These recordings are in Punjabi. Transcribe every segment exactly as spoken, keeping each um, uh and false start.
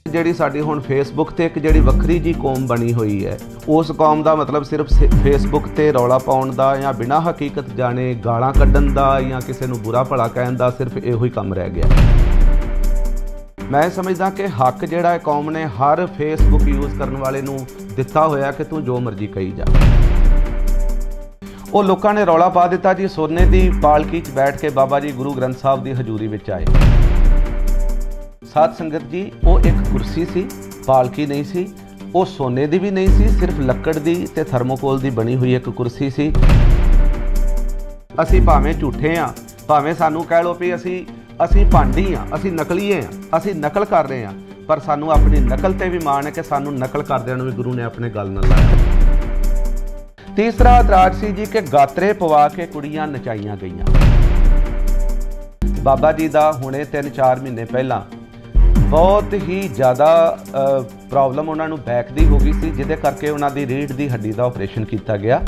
ਜਿਹੜੀ ਸਾਡੀ ਹੁਣ ਫੇਸਬੁੱਕ ਤੇ ਇੱਕ ਜਿਹੜੀ ਵੱਖਰੀ ਜੀ ਕੌਮ ਬਣੀ ਹੋਈ ਹੈ, ਉਸ ਕੌਮ ਦਾ ਮਤਲਬ ਸਿਰਫ ਫੇਸਬੁੱਕ ਤੇ ਰੌਲਾ ਪਾਉਣ ਦਾ ਜਾਂ ਬਿਨਾਂ ਹਕੀਕਤ ਜਾਣੇ ਗਾਲਾਂ ਕੱਢਣ ਦਾ ਜਾਂ ਕਿਸੇ ਨੂੰ ਬੁਰਾ ਭਲਾ ਕਹਿਣ ਦਾ ਸਿਰਫ ਇਹੋ ਹੀ ਕੰਮ ਰਹਿ ਗਿਆ। ਮੈਂ ਸਮਝਦਾ ਕਿ ਹੱਕ ਜਿਹੜਾ ਹੈ ਕੌਮ ਨੇ ਹਰ ਫੇਸਬੁੱਕ ਯੂਜ਼ ਕਰਨ ਵਾਲੇ ਨੂੰ ਦਿੱਤਾ ਹੋਇਆ ਕਿ ਤੂੰ ਜੋ ਮਰਜ਼ੀ ਕਹੀ ਜਾ। ਉਹ ਲੋਕਾਂ ਨੇ ਰੌਲਾ ਪਾ ਦਿੱਤਾ ਜੀ, ਸੋਨੇ ਦੀ ਪਾਲਕੀ 'ਚ ਬੈਠ ਕੇ ਬਾਬਾ ਜੀ ਗੁਰੂ ਗ੍ਰੰਥ ਸਾਹਿਬ ਦੀ ਹਜ਼ੂਰੀ ਵਿੱਚ ਆਏ। ਸਾਧ ਸੰਗਤ ਜੀ, ਉਹ ਇੱਕ ਕੁਰਸੀ ਸੀ, ਪਾਲਕੀ ਨਹੀਂ ਸੀ। ਉਹ ਸੋਨੇ ਦੀ ਵੀ ਨਹੀਂ ਸੀ, ਸਿਰਫ ਲੱਕੜ ਦੀ ਤੇ ਥਰਮੋਕੋਲ ਦੀ ਬਣੀ ਹੋਈ ਇੱਕ ਕੁਰਸੀ ਸੀ। ਅਸੀਂ ਭਾਵੇਂ ਝੂਠੇ ਹਾਂ, ਭਾਵੇਂ ਸਾਨੂੰ ਕਹਿ ਲਓ ਵੀ ਅਸੀਂ ਅਸੀਂ ਭਾਂਡੀ ਹਾਂ, ਅਸੀਂ ਨਕਲੀਏ ਹਾਂ, ਅਸੀਂ ਨਕਲ ਕਰ ਰਹੇ ਹਾਂ, ਪਰ ਸਾਨੂੰ ਆਪਣੀ ਨਕਲ ਤੇ ਵੀ ਮਾਣ ਹੈ ਕਿ ਸਾਨੂੰ ਨਕਲ ਕਰਦਿਆਂ ਨੂੰ ਵੀ ਗੁਰੂ ਨੇ ਆਪਣੇ ਗੱਲ ਨਾਲ ਲਾਇਆ। ਤੀਸਰਾ ਇਤਰਾਜ਼ ਸੀ ਜੀ ਕਿ ਗਾਤਰੇ ਪਵਾ ਕੇ ਕੁੜੀਆਂ ਨਚਾਈਆਂ ਗਈਆਂ। ਬਾਬਾ ਜੀ ਦਾ ਹੁਣੇ ਤਿੰਨ ਚਾਰ ਮਹੀਨੇ ਪਹਿਲਾਂ ਬਹੁਤ ਹੀ ਜ਼ਿਆਦਾ ਪ੍ਰੋਬਲਮ ਉਹਨਾਂ ਨੂੰ ਬੈਕ ਦੀ ਹੋ ਗਈ ਸੀ, ਜਿਹਦੇ ਕਰਕੇ ਉਹਨਾਂ ਦੀ ਰੀੜ੍ਹ ਦੀ ਹੱਡੀ ਦਾ ਆਪਰੇਸ਼ਨ ਕੀਤਾ ਗਿਆ।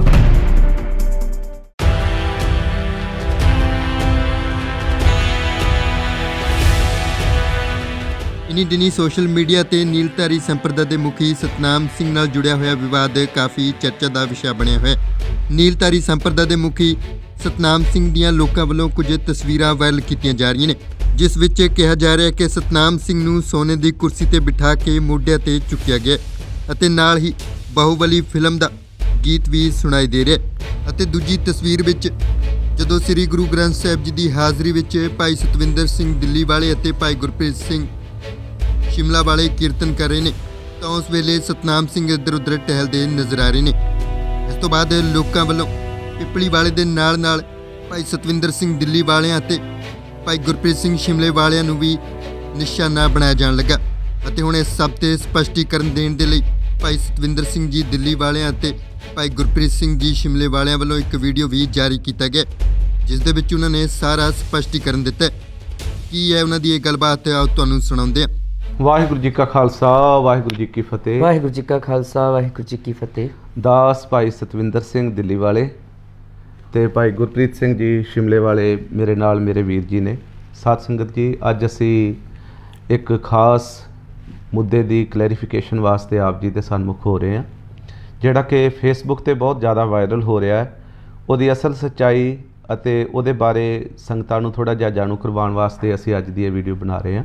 ਇਨੀ ਦਿਨੀ ਸੋਸ਼ਲ ਮੀਡੀਆ ਤੇ ਨੀਲਧਾਰੀ ਸੰਪਰਦਾ ਦੇ ਮੁਖੀ ਸਤਨਾਮ ਸਿੰਘ ਨਾਲ ਜੁੜਿਆ ਹੋਇਆ ਵਿਵਾਦ ਕਾਫੀ ਚਰਚਾ ਦਾ ਵਿਸ਼ਾ ਬਣਿਆ ਹੋਇਆ। ਨੀਲਧਾਰੀ ਸੰਪਰਦਾ ਦੇ ਮੁਖੀ ਸਤਨਾਮ ਸਿੰਘ ਦੀਆਂ ਲੋਕਾਂ ਵੱਲੋਂ ਕੁਝ ਤਸਵੀਰਾਂ ਵਾਇਰਲ ਕੀਤੀਆਂ ਜਾ ਰਹੀਆਂ ਨੇ, ਜਿਸ ਵਿੱਚ ਕਿਹਾ ਜਾ ਰਿਹਾ ਹੈ ਕਿ ਸਤਨਾਮ ਸਿੰਘ ਨੂੰ ਸੋਨੇ ਦੀ ਕੁਰਸੀ ਤੇ ਬਿਠਾ ਕੇ ਮੋਢਿਆਂ ਤੇ ਚੁੱਕਿਆ ਗਿਆ ਅਤੇ ਨਾਲ ਹੀ ਬਾਹੂਬਲੀ ਫਿਲਮ ਦਾ ਗੀਤ ਵੀ ਸੁਣਾਈ ਦੇ ਰਿਹਾ। ਅਤੇ ਦੂਜੀ ਤਸਵੀਰ ਵਿੱਚ ਜਦੋਂ ਸ੍ਰੀ ਗੁਰੂ ਗ੍ਰੰਥ ਸਾਹਿਬ ਜੀ ਦੀ ਹਾਜ਼ਰੀ ਵਿੱਚ ਭਾਈ ਸਤਵਿੰਦਰ ਸਿੰਘ ਦਿੱਲੀ ਵਾਲੇ ਅਤੇ ਭਾਈ ਗੁਰਪ੍ਰੀਤ ਸਿੰਘ ਸ਼ਿਮਲਾ ਵਾਲੇ ਕੀਰਤਨ ਕਰ ਰਹੇ ਨੇ, ਤਾਂ ਉਸ ਵੇਲੇ ਸਤਨਾਮ ਸਿੰਘ ਇੱਧਰ ਉੱਧਰ ਟਹਿਲਦੇ ਨਜ਼ਰ ਆ ਰਹੇ ਨੇ। ਇਸ ਤੋਂ ਬਾਅਦ ਲੋਕਾਂ ਵੱਲੋਂ ਪਿਪਲੀ ਵਾਲੇ ਦੇ ਨਾਲ ਨਾਲ ਭਾਈ ਸਤਵਿੰਦਰ ਸਿੰਘ ਦਿੱਲੀ ਵਾਲਿਆਂ ਅਤੇ ਭਾਈ ਗੁਰਪ੍ਰੀਤ ਸਿੰਘ ਸ਼ਿਮਲੇ ਵਾਲਿਆਂ ਨੂੰ ਵੀ ਨਿਸ਼ਾਨਾ ਬਣਾਇਆ ਜਾਣ ਲੱਗਾ। ਅਤੇ ਹੁਣ ਇਸ ਸਭ ਤੇ ਸਪਸ਼ਟੀਕਰਨ ਦੇਣ ਦੇ ਲਈ ਭਾਈ ਸਤਵਿੰਦਰ ਸਿੰਘ ਜੀ ਦਿੱਲੀ ਵਾਲਿਆਂ ਅਤੇ ਭਾਈ ਗੁਰਪ੍ਰੀਤ ਸਿੰਘ ਜੀ ਸ਼ਿਮਲੇ ਵਾਲਿਆਂ ਵੱਲੋਂ ਇੱਕ ਵੀਡੀਓ ਵੀ ਜਾਰੀ ਕੀਤਾ ਗਿਆ, ਜਿਸ ਦੇ ਵਿੱਚ ਉਹਨਾਂ ਨੇ ਸਾਰਾ ਸਪਸ਼ਟੀਕਰਨ ਦਿੱਤਾ। ਕੀ ਹੈ ਉਹਨਾਂ ਦੀ ਇਹ ਗੱਲਬਾਤ, ਆਓ ਤੁਹਾਨੂੰ ਸੁਣਾਉਂਦੇ ਹਾਂ। ਵਾਹਿਗੁਰੂ ਜੀ ਕਾ ਖਾਲਸਾ, ਵਾਹਿਗੁਰੂ ਜੀ ਕੀ ਫਤਿਹ। ਵਾਹਿਗੁਰੂ ਜੀ ਕਾ ਖਾਲਸਾ, ਵਾਹਿਗੁਰੂ ਜੀ ਕੀ ਫਤਿਹ। ਦਾਸ ਭਾਈ ਸਤਵਿੰਦਰ ਸਿੰਘ ਦਿੱਲੀ ਵਾਲੇ ਤੇ ਭਾਈ ਗੁਰਪ੍ਰੀਤ ਸਿੰਘ ਜੀ ਸ਼ਿਮਲੇ ਵਾਲੇ ਮੇਰੇ ਨਾਲ ਮੇਰੇ ਵੀਰ ਜੀ ਨੇ। ਸਾਧ ਸੰਗਤ ਜੀ, ਅੱਜ ਅਸੀਂ ਇੱਕ ਖਾਸ ਮੁੱਦੇ ਦੀ ਕਲੈਰੀਫਿਕੇਸ਼ਨ ਵਾਸਤੇ ਆਪ ਜੀ ਦੇ ਸਨਮੁਖ ਹੋ ਰਹੇ ਹਾਂ, ਜਿਹੜਾ ਕਿ ਫੇਸਬੁੱਕ ਤੇ ਬਹੁਤ ਜ਼ਿਆਦਾ ਵਾਇਰਲ ਹੋ ਰਿਹਾ ਹੈ। ਉਹਦੀ ਅਸਲ ਸੱਚਾਈ ਅਤੇ ਉਹਦੇ ਬਾਰੇ ਸੰਗਤਾਂ ਨੂੰ ਥੋੜ੍ਹਾ ਜਿਹਾ ਜਾਣੂ ਕਰਵਾਉਣ ਵਾਸਤੇ ਅਸੀਂ ਅੱਜ ਦੀ ਇਹ ਵੀਡੀਓ ਬਣਾ ਰਹੇ ਹਾਂ।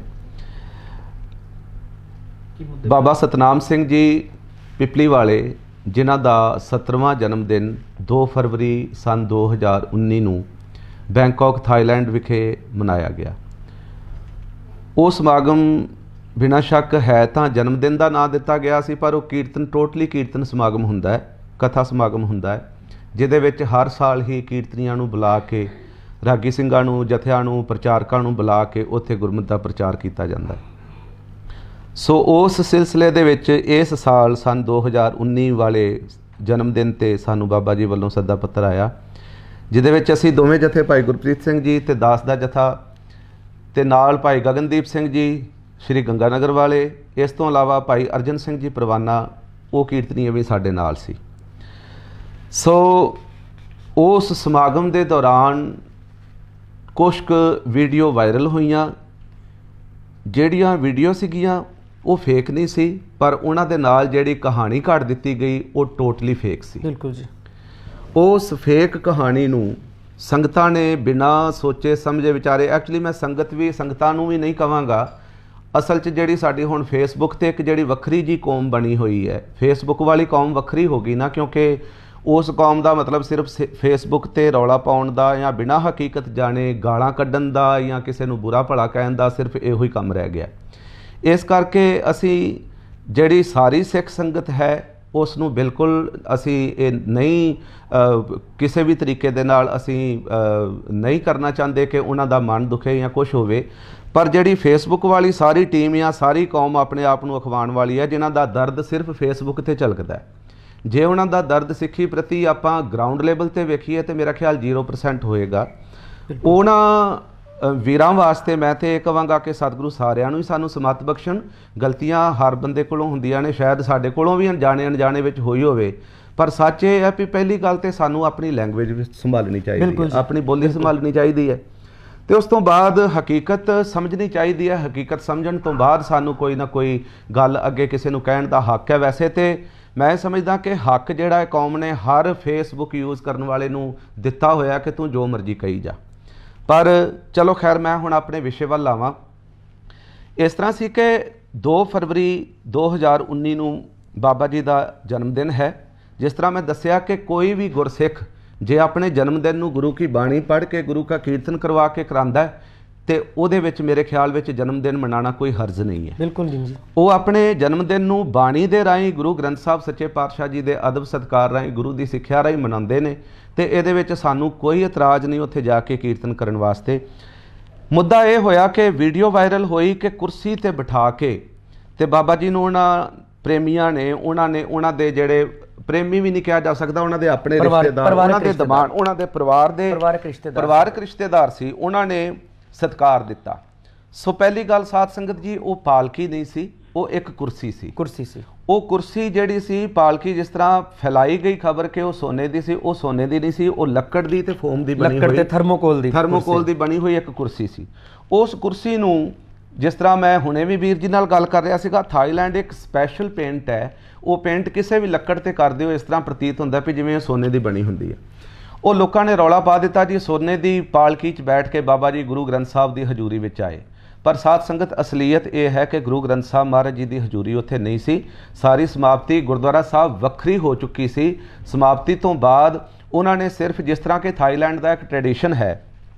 ਬਾਬਾ ਸਤਨਾਮ ਸਿੰਘ ਜੀ ਪਿਪਲੀ ਵਾਲੇ, ਜਿਨ੍ਹਾਂ ਦਾ ਸੱਤਰਵਾਂ ਜਨਮ ਦਿਨ ਦੋ ਫਰਵਰੀ ਸੰਨ ਦੋ ਹਜ਼ਾਰ ਉੱਨੀ ਨੂੰ ਬੈਂਕਾਕ ਥਾਈਲੈਂਡ ਵਿਖੇ ਮਨਾਇਆ ਗਿਆ। ਉਹ ਸਮਾਗਮ ਬਿਨਾਂ ਸ਼ੱਕ ਹੈ ਤਾਂ ਜਨਮ ਦਿਨ ਦਾ ਨਾਂ ਦਿੱਤਾ ਗਿਆ ਸੀ, ਪਰ ਉਹ ਕੀਰਤਨ ਟੋਟਲੀ ਕੀਰਤਨ ਸਮਾਗਮ ਹੁੰਦਾ ਹੈ, ਕਥਾ ਸਮਾਗਮ ਹੁੰਦਾ ਹੈ, ਜਿਹਦੇ ਵਿੱਚ ਹਰ ਸਾਲ ਹੀ ਕੀਰਤਨੀਆਂ ਨੂੰ ਬੁਲਾ ਕੇ, ਰਾਗੀ ਸਿੰਘਾਂ ਨੂੰ, ਜਥਿਆਂ ਨੂੰ, ਪ੍ਰਚਾਰਕਾਂ ਨੂੰ ਬੁਲਾ ਕੇ ਉੱਥੇ ਗੁਰਮਤਿ ਦਾ ਪ੍ਰਚਾਰ ਕੀਤਾ ਜਾਂਦਾ ਹੈ। ਸੋ ਉਸ ਸਿਲਸਿਲੇ ਦੇ ਵਿੱਚ ਇਸ ਸਾਲ ਸੰਨ ਦੋ ਹਜ਼ਾਰ ਉੱਨੀ ਵਾਲੇ ਜਨਮ ਦਿਨ 'ਤੇ ਸਾਨੂੰ ਬਾਬਾ ਜੀ ਵੱਲੋਂ ਸੱਦਾ ਪੱਤਰ ਆਇਆ, ਜਿਹਦੇ ਵਿੱਚ ਅਸੀਂ ਦੋਵੇਂ ਜਥੇ ਭਾਈ ਗੁਰਪ੍ਰੀਤ ਸਿੰਘ ਜੀ ਅਤੇ ਦਾਸ ਦਾ ਜਥਾ ਅਤੇ ਨਾਲ ਭਾਈ ਗਗਨਦੀਪ ਸਿੰਘ ਜੀ ਸ਼੍ਰੀ ਗੰਗਾਨਗਰ ਵਾਲੇ, ਇਸ ਤੋਂ ਇਲਾਵਾ ਭਾਈ ਅਰਜਨ ਸਿੰਘ ਜੀ ਪਰਵਾਨਾ, ਉਹ ਕੀਰਤਨੀਏ ਵੀ ਸਾਡੇ ਨਾਲ ਸੀ। ਸੋ ਉਸ ਸਮਾਗਮ ਦੇ ਦੌਰਾਨ ਕੁਛ ਕੁ ਵੀਡੀਓ ਵਾਇਰਲ ਹੋਈਆਂ, ਜਿਹੜੀਆਂ ਵੀਡੀਓ ਸੀਗੀਆਂ ਉਹ ਫੇਕ ਨਹੀਂ ਸੀ, ਪਰ ਉਹਨਾਂ ਦੇ ਨਾਲ ਜਿਹੜੀ ਕਹਾਣੀ ਘੜ ਦਿੱਤੀ ਗਈ ਉਹ ਟੋਟਲੀ ਫੇਕ ਸੀ। ਬਿਲਕੁਲ ਜੀ। ਉਸ ਫੇਕ ਕਹਾਣੀ ਨੂੰ ਸੰਗਤਾਂ ਨੇ ਬਿਨਾਂ ਸੋਚੇ ਸਮਝੇ ਵਿਚਾਰੇ, ਐਕਚੁਅਲੀ ਮੈਂ ਸੰਗਤ ਵੀ ਸੰਗਤਾਂ ਨੂੰ ਵੀ ਨਹੀਂ ਕਹਾਂਗਾ, ਅਸਲ 'ਚ ਜਿਹੜੀ ਸਾਡੀ ਹੁਣ ਫੇਸਬੁੱਕ ਤੇ ਇੱਕ ਜਿਹੜੀ ਵੱਖਰੀ ਜੀ ਕੌਮ ਬਣੀ ਹੋਈ ਹੈ, ਫੇਸਬੁੱਕ ਵਾਲੀ ਕੌਮ ਵੱਖਰੀ ਹੋ ਗਈ ਨਾ, ਕਿਉਂਕਿ ਉਸ ਕੌਮ ਦਾ ਮਤਲਬ ਸਿਰਫ ਫੇਸਬੁੱਕ ਤੇ ਰੌਲਾ ਪਾਉਣ ਦਾ ਜਾਂ ਬਿਨਾਂ ਹਕੀਕਤ ਜਾਣੇ ਗਾਲਾਂ ਕੱਢਣ ਦਾ ਜਾਂ ਕਿਸੇ ਨੂੰ ਬੁਰਾ ਭਲਾ ਕਹਿਣ ਦਾ ਸਿਰਫ ਇਹੋ ਹੀ ਕੰਮ ਰਹਿ ਗਿਆ। ਇਸ ਕਰਕੇ ਅਸੀਂ ਜਿਹੜੀ ਸਾਰੀ ਸਿੱਖ ਸੰਗਤ ਹੈ ਉਸ ਨੂੰ ਬਿਲਕੁਲ ਅਸੀਂ ਇਹ ਨਹੀਂ ਕਿਸੇ ਵੀ ਤਰੀਕੇ ਦੇ ਨਾਲ ਅਸੀਂ ਨਹੀਂ ਕਰਨਾ ਚਾਹੁੰਦੇ ਕਿ ਉਹਨਾਂ ਦਾ ਮਨ ਦੁਖੇ ਜਾਂ ਕੁਛ ਹੋਵੇ, ਪਰ ਜਿਹੜੀ ਫੇਸਬੁੱਕ ਵਾਲੀ ਸਾਰੀ ਟੀਮ ਜਾਂ ਸਾਰੀ ਕੌਮ ਆਪਣੇ ਆਪ ਨੂੰ ਅਖਵਾਉਣ ਵਾਲੀ ਹੈ, ਜਿਨ੍ਹਾਂ ਦਾ ਦਰਦ ਸਿਰਫ ਫੇਸਬੁੱਕ 'ਤੇ ਝਲਕਦਾ ਹੈ। ਜੇ ਉਹਨਾਂ ਦਾ ਦਰਦ ਸਿੱਖੀ ਪ੍ਰਤੀ ਆਪਾਂ ਗਰਾਊਂਡ ਲੈਵਲ 'ਤੇ ਵੇਖੀਏ ਤਾਂ ਮੇਰਾ ਖਿਆਲ ਜ਼ੀਰੋ ਪਰਸੈਂਟ ਹੋਏਗਾ। ਉਹਨਾਂ ਵੀਰਾਂ ਵਾਸਤੇ ਮੈਂ ਤਾਂ ਇਹ ਕਹਾਂਗਾ ਕਿ ਸਤਿਗੁਰੂ ਸਾਰਿਆਂ ਨੂੰ ਹੀ ਸਾਨੂੰ ਸਮੱਤ ਬਖਸ਼ਣ। ਗਲਤੀਆਂ ਹਰ ਬੰਦੇ ਕੋਲੋਂ ਹੁੰਦੀਆਂ ਨੇ, ਸ਼ਾਇਦ ਸਾਡੇ ਕੋਲੋਂ ਵੀ ਅਣਜਾਣੇ ਅਣਜਾਣੇ ਵਿੱਚ ਹੋਈ ਹੋਵੇ, ਪਰ ਸੱਚ ਇਹ ਹੈ ਵੀ ਪਹਿਲੀ ਗੱਲ ਤਾਂ ਸਾਨੂੰ ਆਪਣੀ ਲੈਂਗੁਏਜ ਵੀ ਸੰਭਾਲਣੀ ਚਾਹੀਦੀ ਹੈ, ਆਪਣੀ ਬੋਲੀ ਸੰਭਾਲਣੀ ਚਾਹੀਦੀ ਹੈ। ਤੇ ਉਸ ਤੋਂ ਬਾਅਦ ਹਕੀਕਤ ਸਮਝਣੀ ਚਾਹੀਦੀ ਹੈ। ਹਕੀਕਤ ਸਮਝਣ ਤੋਂ ਬਾਅਦ ਸਾਨੂੰ ਕੋਈ ਨਾ ਕੋਈ ਗੱਲ ਅੱਗੇ ਕਿਸੇ ਨੂੰ ਕਹਿਣ ਦਾ ਹੱਕ ਹੈ। ਵੈਸੇ ਤੇ ਮੈਂ ਸਮਝਦਾ ਕਿ ਹੱਕ ਜਿਹੜਾ ਹੈ ਕੌਮ ਨੇ ਹਰ ਫੇਸਬੁੱਕ ਯੂਜ਼ ਕਰਨ ਵਾਲੇ ਨੂੰ ਦਿੱਤਾ ਹੋਇਆ ਕਿ ਤੂੰ ਜੋ ਮਰਜ਼ੀ ਕਹੀ ਜਾ। ਪਰ ਚਲੋ ਖੈਰ, ਮੈਂ ਹੁਣ ਆਪਣੇ ਵਿਸ਼ੇ ਵੱਲ ਆਵਾਂ। ਇਸ ਤਰ੍ਹਾਂ ਸੀ ਕਿ ਦੋ ਫਰਵਰੀ ਦੋ ਹਜ਼ਾਰ ਉੱਨੀ ਨੂੰ ਬਾਬਾ ਜੀ ਦਾ ਜਨਮ ਦਿਨ ਹੈ। ਜਿਸ ਤਰ੍ਹਾਂ ਮੈਂ ਦੱਸਿਆ ਕਿ ਕੋਈ ਵੀ ਗੁਰਸਿੱਖ ਜੇ ਆਪਣੇ ਜਨਮ ਦਿਨ ਨੂੰ ਗੁਰੂ ਕੀ ਬਾਣੀ ਪੜ੍ਹ ਕੇ ਗੁਰੂ का ਕੀਰਤਨ ਕਰਵਾ ਕੇ ਕਰਾਂਦਾ ਤੇ ਉਹਦੇ ਵਿੱਚ ਮੇਰੇ ਖਿਆਲ ਵਿੱਚ ਜਨਮ ਦਿਨ ਮਨਾਉਣਾ ਕੋਈ ਹਰਜ਼ ਨਹੀਂ ਹੈ। ਬਿਲਕੁਲ ਨਹੀਂ ਜੀ। ਉਹ ਆਪਣੇ ਜਨਮ ਦਿਨ ਨੂੰ ਬਾਣੀ ਦੇ ਰਾਹੀਂ ਗੁਰੂ ਗ੍ਰੰਥ ਸਾਹਿਬ ਸੱਚੇ ਪਾਤਸ਼ਾਹ ਜੀ ਦੇ ਅਦਬ ਸਤਿਕਾਰ ਰਾਹੀਂ ਗੁਰੂ ਦੀ ਸਿੱਖਿਆ ਰਾਹੀਂ ਮਨਾਉਂਦੇ ਨੇ ਤੇ ਇਹਦੇ ਵਿੱਚ ਸਾਨੂੰ ਕੋਈ ਇਤਰਾਜ਼ ਨਹੀਂ ਉੱਥੇ ਜਾ ਕੇ ਕੀਰਤਨ ਕਰਨ ਵਾਸਤੇ। ਮੁੱਦਾ ਇਹ ਹੋਇਆ ਕਿ ਵੀਡੀਓ ਵਾਇਰਲ ਹੋਈ ਕਿ ਕੁਰਸੀ ਤੇ ਬਿਠਾ ਕੇ ਤੇ ਬਾਬਾ ਜੀ ਨੂੰ ਉਹਨਾਂ ਪ੍ਰੇਮੀਆਂ ਨੇ ਉਹਨਾਂ ਨੇ ਉਹਨਾਂ ਦੇ ਜਿਹੜੇ ਪ੍ਰੇਮੀ ਵੀ ਨਹੀਂ ਕਿਹਾ ਜਾ ਸਕਦਾ, ਉਹਨਾਂ ਦੇ ਆਪਣੇ ਰਿਸ਼ਤੇਦਾਰ, ਉਹਨਾਂ ਦੇ ਦਮਾਨ, ਉਹਨਾਂ ਦੇ ਪਰਿਵਾਰ ਦੇ ਪਰਿਵਾਰਕ ਰਿਸ਼ਤੇਦਾਰ ਪਰਿਵਾਰਕ ਰਿਸ਼ਤੇਦਾਰ ਸੀ, ਉਹਨਾਂ ਨੇ ਸਤਿਕਾਰ ਦਿੱਤਾ। ਸੋ ਪਹਿਲੀ ਗੱਲ ਸਾਧ ਸੰਗਤ ਜੀ, ਉਹ ਪਾਲਕੀ ਨਹੀਂ ਸੀ, ਉਹ ਇੱਕ ਕੁਰਸੀ ਸੀ। ਕੁਰਸੀ ਸੀ ਉਹ ਕੁਰਸੀ ਜਿਹੜੀ ਸੀ ਪਾਲਕੀ, ਜਿਸ ਤਰ੍ਹਾਂ ਫੈਲਾਈ ਗਈ ਖਬਰ ਕਿ ਉਹ ਸੋਨੇ ਦੀ ਸੀ, ਉਹ ਸੋਨੇ ਦੀ ਨਹੀਂ ਸੀ, ਉਹ ਲੱਕੜ ਦੀ ਤੇ ਫੋਮ ਦੀ ਬਣੀ ਹੋਈ, ਲੱਕੜ ਤੇ ਥਰਮੋਕੋਲ ਦੀ ਥਰਮੋਕੋਲ ਦੀ ਬਣੀ ਹੋਈ ਇੱਕ ਕੁਰਸੀ ਸੀ। ਉਸ ਕੁਰਸੀ ਨੂੰ, ਜਿਸ ਤਰ੍ਹਾਂ ਮੈਂ ਹੁਣੇ ਵੀ ਵੀਰ ਜੀ ਨਾਲ ਗੱਲ ਕਰ ਰਿਹਾ ਸੀਗਾ, ਥਾਈਲੈਂਡ ਇੱਕ ਸਪੈਸ਼ਲ ਪੇਂਟ ਹੈ। ਉਹ ਪੇਂਟ ਕਿਸੇ ਵੀ ਲੱਕੜ ਤੇ ਕਰਦੇ ਹੋ ਇਸ ਤਰ੍ਹਾਂ ਪ੍ਰਤੀਤ ਹੁੰਦਾ ਵੀ ਜਿਵੇਂ ਸੋਨੇ ਦੀ ਬਣੀ ਹੁੰਦੀ ਹੈ। ਉਹ ਲੋਕਾਂ ਨੇ ਰੌਲਾ ਪਾ ਦਿੱਤਾ ਜੀ ਸੋਨੇ ਦੀ ਪਾਲਕੀ 'ਚ ਬੈਠ ਕੇ ਬਾਬਾ ਜੀ ਗੁਰੂ ਗ੍ਰੰਥ ਸਾਹਿਬ ਦੀ ਹਜ਼ੂਰੀ ਵਿੱਚ ਆਏ। ਪਰ ਸਾਧ ਸੰਗਤ, ਅਸਲੀਅਤ ਇਹ ਹੈ ਕਿ ਗੁਰੂ ਗ੍ਰੰਥ ਸਾਹਿਬ ਮਹਾਰਾਜ ਜੀ ਦੀ ਹਜ਼ੂਰੀ ਉੱਥੇ ਨਹੀਂ ਸੀ। ਸਾਰੀ ਸਮਾਪਤੀ ਗੁਰਦੁਆਰਾ ਸਾਹਿਬ ਵੱਖਰੀ ਹੋ ਚੁੱਕੀ ਸੀ। ਸਮਾਪਤੀ ਤੋਂ ਬਾਅਦ ਉਹਨਾਂ ਨੇ ਸਿਰਫ, ਜਿਸ ਤਰ੍ਹਾਂ ਕਿ ਥਾਈਲੈਂਡ ਦਾ ਇੱਕ ਟ੍ਰੈਡੀਸ਼ਨ ਹੈ,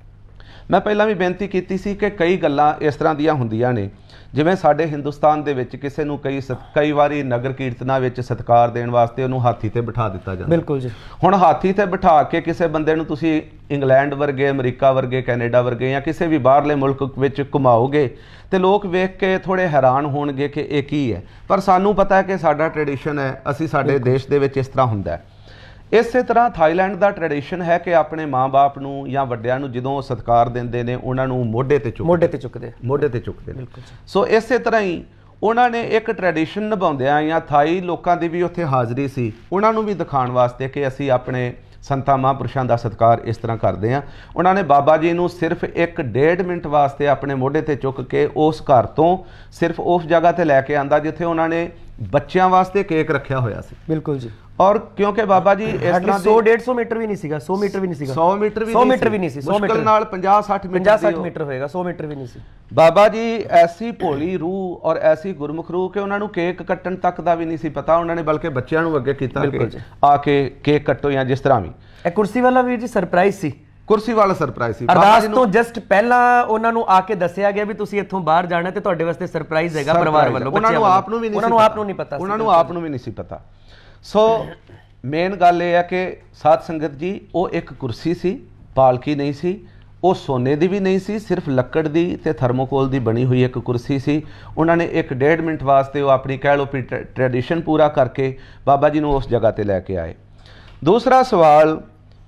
ਮੈਂ ਪਹਿਲਾਂ ਵੀ ਬੇਨਤੀ ਕੀਤੀ ਸੀ ਕਿ ਕਈ ਗੱਲਾਂ ਇਸ ਤਰ੍ਹਾਂ ਦੀਆਂ ਹੁੰਦੀਆਂ ਨੇ ਜਿਵੇਂ ਸਾਡੇ ਹਿੰਦੁਸਤਾਨ ਦੇ ਵਿੱਚ ਕਿਸੇ ਨੂੰ ਕਈ ਕਈ ਵਾਰੀ ਨਗਰ ਕੀਰਤਨਾਂ ਵਿੱਚ ਸਤਿਕਾਰ ਦੇਣ ਵਾਸਤੇ ਉਹਨੂੰ ਹਾਥੀ ਤੇ ਬਿਠਾ ਦਿੱਤਾ ਜਾਂਦਾ। ਬਿਲਕੁਲ ਜੀ। ਹੁਣ ਹਾਥੀ ਤੇ ਬਿਠਾ ਕੇ ਕਿਸੇ ਬੰਦੇ ਨੂੰ ਤੁਸੀਂ ਇੰਗਲੈਂਡ ਵਰਗੇ, ਅਮਰੀਕਾ ਵਰਗੇ, ਕੈਨੇਡਾ ਵਰਗੇ ਜਾਂ ਕਿਸੇ ਵੀ ਬਾਹਰਲੇ ਮੁਲਕ ਵਿੱਚ ਘੁਮਾਓਗੇ ਤੇ ਲੋਕ ਵੇਖ ਕੇ ਥੋੜੇ ਹੈਰਾਨ ਹੋਣਗੇ ਕਿ ਇਹ ਕੀ ਹੈ। ਪਰ ਸਾਨੂੰ ਪਤਾ ਹੈ ਕਿ ਸਾਡਾ ਟ੍ਰੈਡੀਸ਼ਨ ਹੈ, ਅਸੀਂ ਸਾਡੇ ਦੇਸ਼ ਦੇ ਵਿੱਚ ਇਸ ਤਰ੍ਹਾਂ ਹੁੰਦਾ ਹੈ। ਇਸੇ ਤਰ੍ਹਾਂ ਥਾਈਲੈਂਡ ਦਾ ਟ੍ਰੈਡੀਸ਼ਨ ਹੈ ਕਿ ਆਪਣੇ ਮਾਂ-ਬਾਪ ਨੂੰ ਜਾਂ ਵੱਡਿਆਂ ਨੂੰ ਜਦੋਂ ਸਤਿਕਾਰ ਦਿੰਦੇ ਨੇ ਉਹਨਾਂ ਨੂੰ ਮੋਢੇ ਤੇ ਚੁੱਕਦੇ ਮੋਢੇ ਤੇ ਚੁੱਕਦੇ ਮੋਢੇ ਤੇ ਚੁੱਕਦੇ ਨੇ। ਸੋ ਇਸੇ ਤਰ੍ਹਾਂ ਹੀ ਉਹਨਾਂ ਨੇ ਇੱਕ ਟ੍ਰੈਡੀਸ਼ਨ ਨਿਭਾਉਂਦਿਆਂ, ਜਾਂ ਥਾਈ ਲੋਕਾਂ ਦੀ ਵੀ ਉੱਥੇ ਹਾਜ਼ਰੀ ਸੀ, ਉਹਨਾਂ ਨੂੰ ਵੀ ਦਿਖਾਉਣ ਵਾਸਤੇ ਕਿ ਅਸੀਂ ਆਪਣੇ ਸੰਤਾਂ ਮਹਾਂਪੁਰਸ਼ਾਂ ਦਾ ਸਤਿਕਾਰ ਇਸ ਤਰ੍ਹਾਂ ਕਰਦੇ ਹਾਂ। ਉਹਨਾਂ ਨੇ ਬਾਬਾ ਜੀ ਨੂੰ ਸਿਰਫ ਇੱਕ ਡੇਢ ਮਿੰਟ ਵਾਸਤੇ ਆਪਣੇ ਮੋਢੇ ਤੇ ਚੁੱਕ ਕੇ ਉਸ ਘਰ ਤੋਂ ਸਿਰਫ ਉਸ ਜਗ੍ਹਾ ਤੇ ਲੈ ਕੇ ਆਂਦਾ ਜਿੱਥੇ ਉਹਨਾਂ ਨੇ ਬੱਚਿਆਂ ਵਾਸਤੇ ਕੇਕ ਰੱਖਿਆ ਹੋਇਆ ਸੀ। ਬਿਲਕੁਲ ਜੀ। ਔਰ ਕਿਉਂਕਿ ਬਾਬਾ ਜੀ ਇਸ ਤਰ੍ਹਾਂ ਸੌ ਡੇਢ ਸੌ ਮੀਟਰ ਵੀ ਨਹੀਂ ਸੀਗਾ, ਸੌ ਮੀਟਰ ਵੀ ਨਹੀਂ ਸੀਗਾ, ਸੌ ਮੀਟਰ ਵੀ ਸੌ ਮੀਟਰ ਵੀ ਨਹੀਂ ਸੀ, ਮੁਸ਼ਕਲ ਨਾਲ ਪੰਜਾਹ ਸੱਠ ਮੀਟਰ ਹੋਏਗਾ, ਸੌ ਮੀਟਰ ਵੀ ਨਹੀਂ ਸੀ। ਬਾਬਾ ਜੀ ਐਸੀ ਭੋਲੀ ਰੂਹ ਔਰ ਐਸੀ ਗੁਰਮੁਖ ਰੂਹ ਕਿ ਉਹਨਾਂ ਨੂੰ ਕੇਕ ਕੱਟਣ ਤੱਕ ਦਾ ਵੀ ਨਹੀਂ ਸੀ ਪਤਾ। ਉਹਨਾਂ ਨੇ ਬਲਕਿ ਬੱਚਿਆਂ ਨੂੰ ਅੱਗੇ ਕੀਤਾ ਕਿ ਆ ਕੇ ਕੇਕ ਕੱਟੋ ਜਾਂ ਜਿਸ ਤਰ੍ਹਾਂ ਵੀ। ਇਹ ਕੁਰਸੀ ਵਾਲਾ ਵੀਰ ਜੀ ਸਰਪ੍ਰਾਈਜ਼ ਸੀ, ਕੁਰਸੀ ਵਾਲਾ ਸਰਪ੍ਰਾਈਜ਼ ਸੀ। ਅਰਦਾਸ ਤੋਂ ਜਸਟ ਪਹਿਲਾਂ ਉਹਨਾਂ ਨੂੰ ਆ ਕੇ ਦੱਸਿਆ ਗਿਆ ਵੀ ਤੁਸੀਂ ਇੱਥੋਂ ਬਾਹਰ ਜਾਣਾ ਤੇ ਤੁਹਾਡੇ ਵਾਸਤੇ ਸਰਪ੍ਰਾਈਜ਼ ਹੈਗਾ ਪਰਿਵਾਰ ਵੱਲੋਂ। ਉਹਨਾਂ ਨੂੰ ਆਪ ਨੂੰ ਵੀ ਨਹੀਂ, ਉਹਨਾਂ ਨੂੰ ਆਪ ਨੂੰ ਨਹੀਂ ਪਤਾ, ਉਹਨਾਂ ਨੂੰ ਆਪ ਨੂੰ ਵੀ ਨਹੀਂ ਸੀ ਪਤਾ। ਸੋ ਮੇਨ ਗੱਲ ਇਹ ਹੈ ਕਿ ਸਾਧ ਸੰਗਤ ਜੀ, ਉਹ ਇੱਕ ਕੁਰਸੀ ਸੀ, ਪਾਲਕੀ ਨਹੀਂ ਸੀ, ਉਹ ਸੋਨੇ ਦੀ ਵੀ ਨਹੀਂ ਸੀ, ਸਿਰਫ ਲੱਕੜ ਦੀ ਤੇ ਥਰਮੋਕੋਲ ਦੀ ਬਣੀ ਹੋਈ ਇੱਕ ਕੁਰਸੀ ਸੀ। ਉਹਨਾਂ ਨੇ ਇੱਕ ਡੇਢ ਮਿੰਟ ਵਾਸਤੇ ਉਹ ਆਪਣੀ ਕਹਿ ਲਓ ਟ੍ਰੈਡੀਸ਼ਨ ਪੂਰਾ ਕਰਕੇ ਬਾਬਾ ਜੀ ਨੂੰ ਉਸ ਜਗ੍ਹਾ ਤੇ ਲੈ ਕੇ ਆਏ। ਦੂਸਰਾ ਸਵਾਲ,